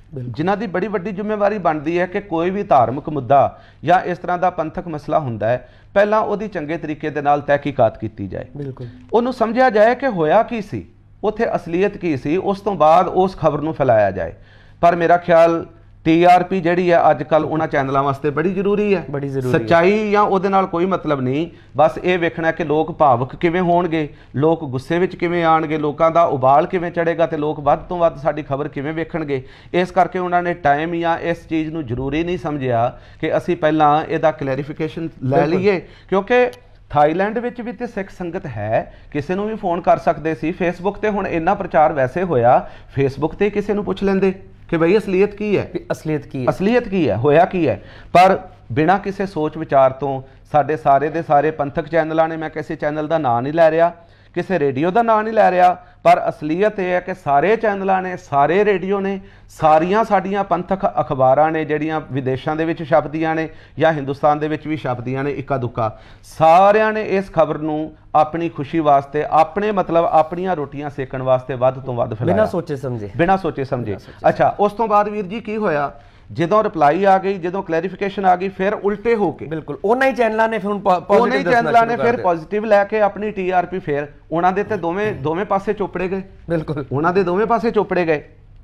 ਜਿਨ੍ਹਾਂ ਦੀ ਬੜੀ ਵੱਡੀ ਜ਼ਿੰਮੇਵਾਰੀ ਬਣਦੀ ਹੈ ਕਿ ਕੋਈ ਵੀ ਧਾਰਮਿਕ ਮੁੱਦਾ ਜਾਂ ਇਸ ਤਰ੍ਹਾਂ ਦਾ ਪੰਥਕ ਮਸਲਾ ਹੁੰਦਾ ਹੈ, ਪਹਿਲਾਂ ਉਹਦੀ ਚੰਗੇ ਤਰੀਕੇ ਦੇ ਨਾਲ ਤਹਿਕੀਕਾਤ ਕੀਤੀ ਜਾਏ, ਬਿਲਕੁਲ ਉਹਨੂੰ ਸਮਝਿਆ ਜਾਏ ਕਿ ਹੋਇਆ ਕੀ ਸੀ, ਉੱਥੇ ਅਸਲੀਅਤ ਕੀ ਸੀ, ਉਸ ਤੋਂ ਬਾਅਦ ਉਸ ਖਬਰ ਨੂੰ ਫੈਲਾਇਆ ਜਾਏ। ਪਰ ਮੇਰਾ ਖਿਆਲ ਟੀ ਆਰ ਪੀ ਜਿਹੜੀ ਹੈ ਅੱਜ ਕੱਲ੍ਹ ਉਹਨਾਂ ਚੈਨਲਾਂ ਵਾਸਤੇ ਬੜੀ ਜ਼ਰੂਰੀ ਹੈ। ਬੜੀ ਜ਼ਰੂਰੀ ਸੱਚਾਈ ਜਾਂ ਉਹਦੇ ਨਾਲ ਕੋਈ ਮਤਲਬ ਨਹੀਂ, ਬਸ ਇਹ ਵੇਖਣਾ ਕਿ ਲੋਕ ਭਾਵੁਕ ਕਿਵੇਂ ਹੋਣਗੇ, ਲੋਕ ਗੁੱਸੇ ਵਿੱਚ ਕਿਵੇਂ ਆਣਗੇ, ਲੋਕਾਂ ਦਾ ਉਬਾਲ ਕਿਵੇਂ ਚੜ੍ਹੇਗਾ ਤੇ ਲੋਕ ਵੱਧ ਤੋਂ ਵੱਧ ਸਾਡੀ ਖਬਰ ਕਿਵੇਂ ਵੇਖਣਗੇ। ਇਸ ਕਰਕੇ ਉਹਨਾਂ ਨੇ ਟਾਈਮ ਜਾਂ ਇਸ ਚੀਜ਼ ਨੂੰ ਜ਼ਰੂਰੀ ਨਹੀਂ ਸਮਝਿਆ ਕਿ ਅਸੀਂ ਪਹਿਲਾਂ ਇਹਦਾ ਕਲੈਰੀਫਿਕੇਸ਼ਨ ਲੈ ਲਈਏ, ਕਿਉਂਕਿ ਥਾਈਲੈਂਡ ਵਿੱਚ ਵੀ ਤੇ ਸਿੱਖ ਸੰਗਤ ਹੈ, ਕਿਸੇ ਨੂੰ ਵੀ ਫੋਨ ਕਰ ਸਕਦੇ ਸੀ। ਫੇਸਬੁੱਕ ਤੇ ਹੁਣ ਇੰਨਾ ਪ੍ਰਚਾਰ ਵੈਸੇ ਹੋਇਆ, ਫੇਸਬੁੱਕ ਤੇ ਕਿਸੇ ਨੂੰ ਪੁੱਛ ਲੈਂਦੇ ਕਿ ਬਈ ਅਸਲੀਅਤ ਕੀ ਹੈ, ਅਸਲੀਅਤ ਕੀ ਹੈ ਅਸਲੀਅਤ ਕੀ ਹੈ ਹੋਇਆ ਕੀ ਹੈ। ਪਰ ਬਿਨਾਂ ਕਿਸੇ ਸੋਚ ਵਿਚਾਰ ਤੋਂ ਸਾਡੇ ਸਾਰੇ ਦੇ ਸਾਰੇ ਪੰਥਕ ਚੈਨਲਾਂ ਨੇ, ਮੈਂ ਕਿਸੇ ਚੈਨਲ ਦਾ ਨਾਂ ਨਹੀਂ ਲੈ ਰਿਹਾ, ਕਿਸੇ ਰੇਡੀਓ ਦਾ ਨਾਂ ਨਹੀਂ ਲੈ ਰਿਹਾ, ਪਰ ਅਸਲੀਅਤ ਇਹ ਹੈ ਕਿ ਸਾਰੇ ਚੈਨਲਾਂ ਨੇ, ਸਾਰੇ ਰੇਡੀਓ ਨੇ, ਸਾਰੀਆਂ ਸਾਡੀਆਂ ਪੰਥਕ ਅਖਬਾਰਾਂ ਨੇ ਜਿਹੜੀਆਂ ਵਿਦੇਸ਼ਾਂ ਦੇ ਵਿੱਚ ਛਪਦੀਆਂ ਨੇ ਜਾਂ ਹਿੰਦੁਸਤਾਨ ਦੇ ਵਿੱਚ ਵੀ ਛਪਦੀਆਂ ਨੇ, ਇੱਕਾ ਦੁੱਕਾ ਸਾਰਿਆਂ ਨੇ ਇਸ ਖਬਰ ਨੂੰ ਆਪਣੀ ਖੁਸ਼ੀ ਵਾਸਤੇ, ਆਪਣੇ ਮਤਲਬ ਆਪਣੀਆਂ ਰੋਟੀਆਂ ਸੇਕਣ ਵਾਸਤੇ ਵੱਧ ਤੋਂ ਵੱਧ ਫੈਲਾਇਆ, ਬਿਨਾਂ ਸੋਚੇ ਸਮਝੇ ਬਿਨਾਂ ਸੋਚੇ ਸਮਝੇ ਅੱਛਾ, ਉਸ ਤੋਂ ਬਾਅਦ ਵੀਰ ਜੀ ਕੀ ਹੋਇਆ, ਜਦੋਂ ਰਿਪਲਾਈ ਆ ਗਈ, ਜਦੋਂ ਕਲੈਰੀਫਿਕੇਸ਼ਨ ਆ ਗਈ, ਫਿਰ ਉਲਟੇ ਹੋ ਕੇ ਬਿਲਕੁਲ ਉਹਨਾਂ ਹੀ ਚੈਨਲਾਂ ਨੇ ਫਿਰ ਉਹਨਾਂ ਹੀ ਚੈਨਲਾਂ ਨੇ ਫਿਰ ਪੋਜ਼ਿਟਿਵ ਲੈ ਕੇ ਆਪਣੀ ਟੀ ਆਰ ਪੀ ਫਿਰ ਉਹਨਾਂ ਦੇ ਤੇ ਦੋਵੇਂ ਦੋਵੇਂ ਪਾਸੇ ਚੋਪੜੇ ਗਏ, ਬਿਲਕੁਲ ਉਹਨਾਂ ਦੇ ਦੋਵੇਂ ਪਾਸੇ ਚੋਪੜੇ ਗਏ।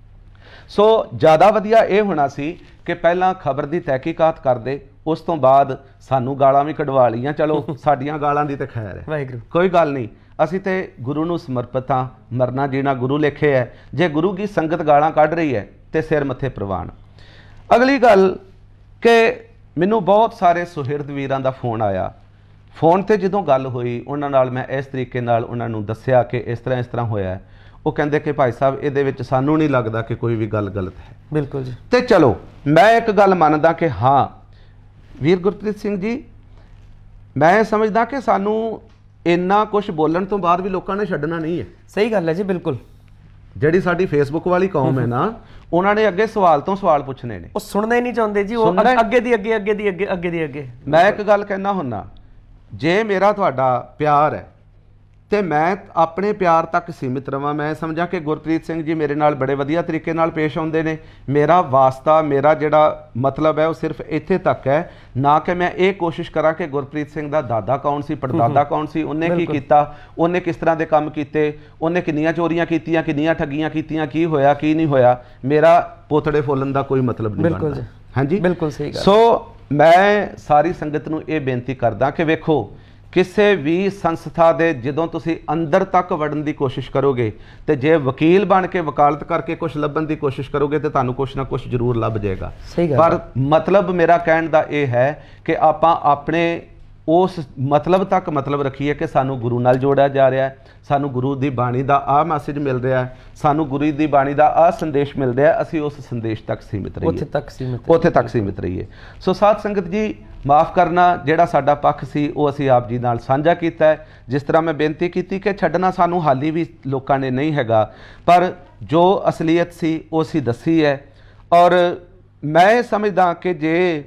ਸੋ ਜ਼ਿਆਦਾ ਵਧੀਆ ਇਹ ਹੋਣਾ ਸੀ ਕਿ ਪਹਿਲਾਂ ਖਬਰ ਦੀ ਤਹਿਕੀਕਾਤ ਕਰਦੇ, ਉਸ ਤੋਂ ਬਾਅਦ ਸਾਨੂੰ ਗਾਲਾਂ ਵੀ ਕਢਵਾ ਲਈਆਂ, ਚਲੋ ਸਾਡੀਆਂ ਗਾਲਾਂ ਦੀ ਤਾਂ ਖੈਰ ਹੈ, ਵਾਹਿਗੁਰੂ ਕੋਈ ਗੱਲ ਨਹੀਂ, ਅਸੀਂ ਤੇ ਗੁਰੂ ਨੂੰ ਸਮਰਪਿਤ ਹਾਂ, ਮਰਨਾ ਜੀਣਾ ਗੁਰੂ ਲਿਖੇ ਹੈ, ਜੇ ਗੁਰੂ ਦੀ ਸੰਗਤ ਗਾਲਾਂ ਕੱਢ ਰਹੀ ਹੈ ਤੇ ਸਿਰ ਮੱਥੇ ਪ੍ਰਵਾਨ। ਅਗਲੀ ਗੱਲ ਕਿ ਮੈਨੂੰ ਬਹੁਤ ਸਾਰੇ ਸੁਹਿਰਦ ਵੀਰਾਂ ਦਾ ਫੋਨ ਆਇਆ, ਫੋਨ ਤੇ ਜਦੋਂ ਗੱਲ ਹੋਈ ਉਹਨਾਂ ਨਾਲ ਮੈਂ ਇਸ ਤਰੀਕੇ ਨਾਲ ਉਹਨਾਂ ਨੂੰ ਦੱਸਿਆ ਕਿ ਇਸ ਤਰ੍ਹਾਂ ਇਸ ਤਰ੍ਹਾਂ ਹੋਇਆ, ਉਹ ਕਹਿੰਦੇ ਕਿ ਭਾਈ ਸਾਹਿਬ ਇਹਦੇ ਵਿੱਚ ਸਾਨੂੰ ਨਹੀਂ ਲੱਗਦਾ ਕਿ ਕੋਈ ਵੀ ਗੱਲ ਗਲਤ ਹੈ। ਬਿਲਕੁਲ ਜੀ। ਤੇ ਚਲੋ ਮੈਂ ਇੱਕ ਗੱਲ ਮੰਨਦਾ ਕਿ ਹਾਂ ਵੀਰ ਗੁਰਪ੍ਰੀਤ ਸਿੰਘ ਜੀ, ਮੈਂ ਸਮਝਦਾ ਕਿ ਸਾਨੂੰ ਇੰਨਾ ਕੁਝ ਬੋਲਣ ਤੋਂ ਬਾਅਦ ਵੀ ਲੋਕਾਂ ਨੇ ਛੱਡਣਾ ਨਹੀਂ ਹੈ। ਸਹੀ ਗੱਲ ਹੈ ਜੀ, ਬਿਲਕੁਲ। ਜਿਹੜੀ ਸਾਡੀ ਫੇਸਬੁੱਕ ਵਾਲੀ ਕੌਮ ਹੈ ਨਾ, ਉਹਨਾਂ ਨੇ ਅੱਗੇ ਸਵਾਲ ਤੋਂ ਸਵਾਲ ਪੁੱਛਣੇ ਨੇ, ਉਹ ਸੁਣਨਾ ਹੀ ਨਹੀਂ ਚਾਹੁੰਦੇ ਜੀ, ਉਹ ਅੱਗੇ ਦੀ ਅੱਗੇ ਅੱਗੇ ਦੀ ਅੱਗੇ ਅੱਗੇ ਦੀ ਅੱਗੇ। ਮੈਂ ਇੱਕ ਗੱਲ ਕਹਿਣਾ ਹੁੰਨਾ, ਜੇ ਮੇਰਾ ਤੁਹਾਡਾ ਪਿਆਰ ਹੈ ਤੇ ਮੈਂ ਆਪਣੇ ਪਿਆਰ ਤੱਕ ਸੀਮਿਤ ਰਵਾਂ। ਮੈਂ ਸਮਝਾਂ ਕਿ ਗੁਰਪ੍ਰੀਤ ਸਿੰਘ ਜੀ ਮੇਰੇ ਨਾਲ ਬੜੇ ਵਧੀਆ ਤਰੀਕੇ ਨਾਲ ਪੇਸ਼ ਆਉਂਦੇ ਨੇ, ਮੇਰਾ ਵਾਸਤਾ, ਮੇਰਾ ਜਿਹੜਾ ਮਤਲਬ ਹੈ ਉਹ ਸਿਰਫ ਇੱਥੇ ਤੱਕ ਹੈ, ਨਾ ਕਿ ਮੈਂ ਇਹ ਕੋਸ਼ਿਸ਼ ਕਰਾਂ ਕਿ ਗੁਰਪ੍ਰੀਤ ਸਿੰਘ ਦਾ ਦਾਦਾ ਕੌਣ ਸੀ, ਪੜਦਾਦਾ ਕੌਣ ਸੀ, ਉਹਨੇ ਕੀ ਕੀਤਾ, ਉਹਨੇ ਕਿਸ ਤਰ੍ਹਾਂ ਦੇ ਕੰਮ ਕੀਤੇ, ਉਹਨੇ ਕਿੰਨੀਆਂ ਚੋਰੀਆਂ ਕੀਤੀਆਂ, ਕਿੰਨੀਆਂ ਠੱਗੀਆਂ ਕੀਤੀਆਂ, ਕੀ ਹੋਇਆ ਕੀ ਨਹੀਂ ਹੋਇਆ। ਮੇਰਾ ਪੋਥੜੇ ਫੋਲਣ ਦਾ ਕੋਈ ਮਤਲਬ ਨਹੀਂ ਬਣਦਾ। ਹਾਂਜੀ, ਬਿਲਕੁਲ ਸਹੀ ਗੱਲ। ਸੋ ਮੈਂ ਸਾਰੀ ਸੰਗਤ ਨੂੰ ਇਹ ਬੇਨਤੀ ਕਰਦਾ ਕਿ ਵੇਖੋ, ਕਿਸੇ ਵੀ ਸੰਸਥਾ ਦੇ ਜਦੋਂ ਤੁਸੀਂ ਅੰਦਰ ਤੱਕ ਵੜਨ ਦੀ ਕੋਸ਼ਿਸ਼ ਕਰੋਗੇ ਤੇ ਜੇ ਵਕੀਲ ਬਣ ਕੇ ਵਕਾਲਤ ਕਰਕੇ ਕੁਝ ਲੱਭਣ ਦੀ ਕੋਸ਼ਿਸ਼ ਕਰੋਗੇ ਤੇ ਤੁਹਾਨੂੰ ਕੁਝ ਨਾ ਕੁਝ ਜ਼ਰੂਰ ਲੱਭ ਜਾਏਗਾ। ਪਰ ਮਤਲਬ ਮੇਰਾ ਕਹਿਣ ਦਾ ਇਹ ਹੈ ਕਿ ਆਪਾਂ ਆਪਣੇ ਉਸ ਮਤਲਬ ਤੱਕ ਮਤਲਬ ਰੱਖੀਏ ਕਿ ਸਾਨੂੰ ਗੁਰੂ ਨਾਲ ਜੋੜਿਆ ਜਾ ਰਿਹਾ ਹੈ, ਸਾਨੂੰ ਗੁਰੂ ਦੀ ਬਾਣੀ ਦਾ ਆਹ ਮੈਸੇਜ ਮਿਲ ਰਿਹਾ ਹੈ, ਸਾਨੂੰ ਗੁਰੂ ਦੀ ਬਾਣੀ ਦਾ ਆਹ ਸੰਦੇਸ਼ ਮਿਲ ਰਿਹਾ, ਅਸੀਂ ਉਸ ਸੰਦੇਸ਼ ਤੱਕ ਸੀਮਿਤ ਰਹੀਏ, ਉੱਥੇ ਤੱਕ ਸੀਮਿਤ ਉੱਥੇ ਤੱਕ ਸੀਮਿਤ ਰਹੀਏ। ਸੋ ਸਾਧ ਸੰਗਤ ਜੀ, ਮਾਫ ਕਰਨਾ, ਜਿਹੜਾ ਸਾਡਾ ਪੱਖ ਸੀ ਉਹ ਅਸੀਂ ਆਪ ਜੀ ਨਾਲ ਸਾਂਝਾ ਕੀਤਾ ਹੈ। ਜਿਸ ਤਰ੍ਹਾਂ ਮੈਂ ਬੇਨਤੀ ਕੀਤੀ ਕਿ ਛੱਡਣਾ ਸਾਨੂੰ ਹਾਲੀ ਵੀ ਲੋਕਾਂ ਨੇ ਨਹੀਂ ਹੈਗਾ, ਪਰ ਜੋ ਅਸਲੀਅਤ ਸੀ ਉਹ ਅਸੀਂ ਦੱਸੀ ਹੈ। ਔਰ ਮੈਂ ਸਮਝਦਾ ਕਿ ਜੇ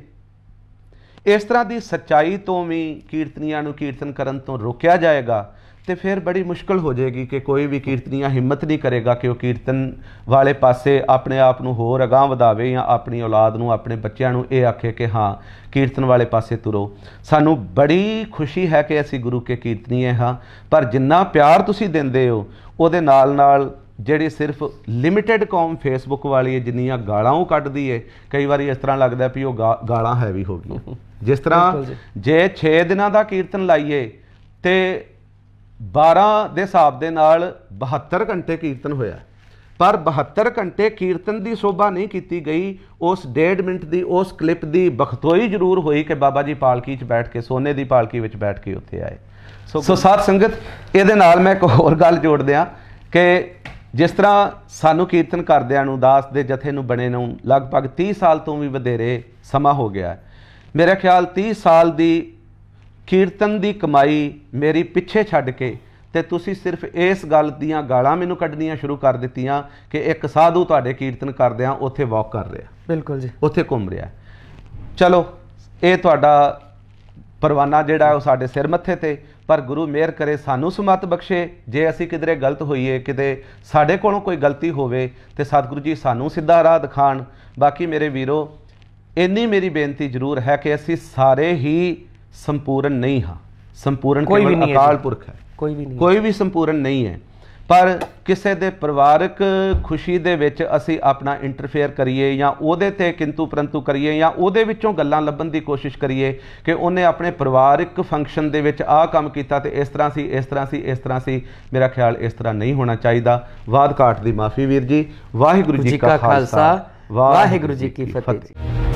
ਇਸ ਤਰ੍ਹਾਂ ਦੀ ਸੱਚਾਈ ਤੋਂ ਵੀ ਕੀਰਤਨੀਆਂ ਨੂੰ ਕੀਰਤਨ ਕਰਨ ਤੋਂ ਰੋਕਿਆ ਜਾਏਗਾ ਤੇ ਫਿਰ ਬੜੀ ਮੁਸ਼ਕਲ ਹੋ ਜਾਏਗੀ ਕਿ ਕੋਈ ਵੀ ਕੀਰਤਨੀਆ ਹਿੰਮਤ ਨਹੀਂ ਕਰੇਗਾ ਕਿ ਉਹ ਕੀਰਤਨ ਵਾਲੇ ਪਾਸੇ ਆਪਣੇ ਆਪ ਨੂੰ ਹੋਰ ਅਗਾਂਹ ਵਧਾਵੇ ਜਾਂ ਆਪਣੀ ਔਲਾਦ ਨੂੰ, ਆਪਣੇ ਬੱਚਿਆਂ ਨੂੰ ਇਹ ਆਖੇ ਕਿ ਹਾਂ ਕੀਰਤਨ ਵਾਲੇ ਪਾਸੇ ਤੁਰੋ। ਸਾਨੂੰ ਬੜੀ ਖੁਸ਼ੀ ਹੈ ਕਿ ਅਸੀਂ ਗੁਰੂ ਕੇ ਕੀਰਤਨੀਏ ਹਾਂ, ਪਰ ਜਿੰਨਾ ਪਿਆਰ ਤੁਸੀਂ ਦਿੰਦੇ ਹੋ ਉਹਦੇ ਨਾਲ ਨਾਲ ਜਿਹੜੀ ਸਿਰਫ ਲਿਮਿਟਡ ਕੌਮ ਫੇਸਬੁੱਕ ਵਾਲੀ ਹੈ, ਜਿੰਨੀਆਂ ਗਾਲਾਂ ਉਹ ਕੱਢਦੀ ਹੈ, ਕਈ ਵਾਰੀ ਇਸ ਤਰ੍ਹਾਂ ਲੱਗਦਾ ਵੀ ਉਹ ਗਾ ਗਾਲਾਂ ਹੈਵੀ ਹੋ ਗਈਆਂ। ਜਿਸ ਤਰ੍ਹਾਂ ਜੇ ਛੇ ਦਿਨਾਂ ਦਾ ਕੀਰਤਨ ਲਾਈਏ ਤੇ ਬਾਰਾਂ ਦੇ ਹਿਸਾਬ ਦੇ ਨਾਲ ਬਹੱਤਰ ਘੰਟੇ ਕੀਰਤਨ ਹੋਇਆ, ਪਰ ਬਹੱਤਰ ਘੰਟੇ ਕੀਰਤਨ ਦੀ ਸ਼ੋਭਾ ਨਹੀਂ ਕੀਤੀ ਗਈ। ਉਸ ਡੇਢ ਮਿੰਟ ਦੀ ਉਸ ਕਲਿੱਪ ਦੀ ਬਖਤੋਈ ਜ਼ਰੂਰ ਹੋਈ ਕਿ ਬਾਬਾ ਜੀ ਪਾਲਕੀ 'ਚ ਬੈਠ ਕੇ, ਸੋਨੇ ਦੀ ਪਾਲਕੀ ਵਿੱਚ ਬੈਠ ਕੇ ਉੱਥੇ ਆਏ। ਸੋ ਸਾਧ ਸੰਗਤ, ਇਹਦੇ ਨਾਲ ਮੈਂ ਇੱਕ ਹੋਰ ਗੱਲ ਜੋੜ ਦਿਆਂ ਕਿ ਜਿਸ ਤਰ੍ਹਾਂ ਸਾਨੂੰ ਕੀਰਤਨ ਕਰਦਿਆਂ ਨੂੰ, ਦਾਸ ਦੇ ਜਥੇ ਨੂੰ ਬਣੇ ਨੂੰ ਲਗਭਗ ਤੀਹ ਸਾਲ ਤੋਂ ਵੀ ਵਧੇਰੇ ਸਮਾਂ ਹੋ ਗਿਆ। ਮੇਰਾ ਖਿਆਲ ਤੀਹ ਸਾਲ ਦੀ ਕੀਰਤਨ ਦੀ ਕਮਾਈ ਮੇਰੀ ਪਿੱਛੇ ਛੱਡ ਕੇ ਤੇ ਤੁਸੀਂ ਸਿਰਫ ਇਸ ਗੱਲ ਦੀਆਂ ਗਾਲਾਂ ਮੈਨੂੰ ਕੱਢਣੀਆਂ ਸ਼ੁਰੂ ਕਰ ਦਿੱਤੀਆਂ ਕਿ ਇੱਕ ਸਾਧੂ ਤੁਹਾਡੇ ਕੀਰਤਨ ਕਰਦਿਆਂ ਉੱਥੇ ਵਾਕ ਕਰ ਰਿਹਾ, ਬਿਲਕੁਲ ਜੀ, ਉੱਥੇ ਘੁੰਮ ਰਿਹਾ। ਚਲੋ ਇਹ ਤੁਹਾਡਾ ਪਰਵਾਨਾ ਜਿਹੜਾ ਉਹ ਸਾਡੇ ਸਿਰ ਮੱਥੇ ਤੇ, ਪਰ ਗੁਰੂ ਮਿਹਰ ਕਰੇ ਸਾਨੂੰ ਸੁਮਤ ਬਖਸ਼ੇ। ਜੇ ਅਸੀਂ ਕਿਧਰੇ ਗਲਤ ਹੋਈਏ, ਕਿਤੇ ਸਾਡੇ ਕੋਲੋਂ ਕੋਈ ਗਲਤੀ ਹੋਵੇ ਤੇ ਸਤਿਗੁਰੂ ਜੀ ਸਾਨੂੰ ਸਿੱਧਾ ਰਾਹ ਦਿਖਾਣ। ਬਾਕੀ ਮੇਰੇ ਵੀਰੋ, ਇੰਨੀ ਮੇਰੀ ਬੇਨਤੀ ਜ਼ਰੂਰ ਹੈ ਕਿ ਅਸੀਂ ਸਾਰੇ ਹੀ ਸੰਪੂਰਨ ਨਹੀਂ ਹਾਂ। ਸੰਪੂਰਨ ਕੇਵਲ ਅਕਾਲ ਪੁਰਖ ਹੈ, ਕੋਈ ਵੀ ਨਹੀਂ, ਕੋਈ ਵੀ ਸੰਪੂਰਨ ਨਹੀਂ ਹੈ। ਪਰ ਕਿਸੇ ਦੇ ਪਰਿਵਾਰਕ ਖੁਸ਼ੀ ਦੇ ਵਿੱਚ ਅਸੀਂ ਆਪਣਾ ਇੰਟਰਫੇਅਰ ਕਰੀਏ ਜਾਂ ਉਹਦੇ ਤੇ ਕਿੰਤੂ ਪਰੰਤੂ ਕਰੀਏ ਜਾਂ ਉਹਦੇ ਵਿੱਚੋਂ ਗੱਲਾਂ ਲੱਭਣ ਦੀ ਕੋਸ਼ਿਸ਼ ਕਰੀਏ ਕਿ ਉਹਨੇ ਆਪਣੇ ਪਰਿਵਾਰਕ ਫੰਕਸ਼ਨ ਦੇ ਵਿੱਚ ਆਹ ਕੰਮ ਕੀਤਾ ਤੇ ਇਸ ਤਰ੍ਹਾਂ ਸੀ, ਇਸ ਤਰ੍ਹਾਂ ਸੀ, ਇਸ ਤਰ੍ਹਾਂ ਸੀ। ਮੇਰਾ ਖਿਆਲ ਇਸ ਤਰ੍ਹਾਂ ਨਹੀਂ ਹੋਣਾ ਚਾਹੀਦਾ। ਵਾਦ ਘਾਟ ਦੀ ਮਾਫੀ ਵੀਰ ਜੀ। ਵਾਹਿਗੁਰੂ ਜੀ ਕਾ ਖਾਲਸਾ, ਵਾਹਿਗੁਰੂ ਜੀ ਕੀ ਫਤਿਹ।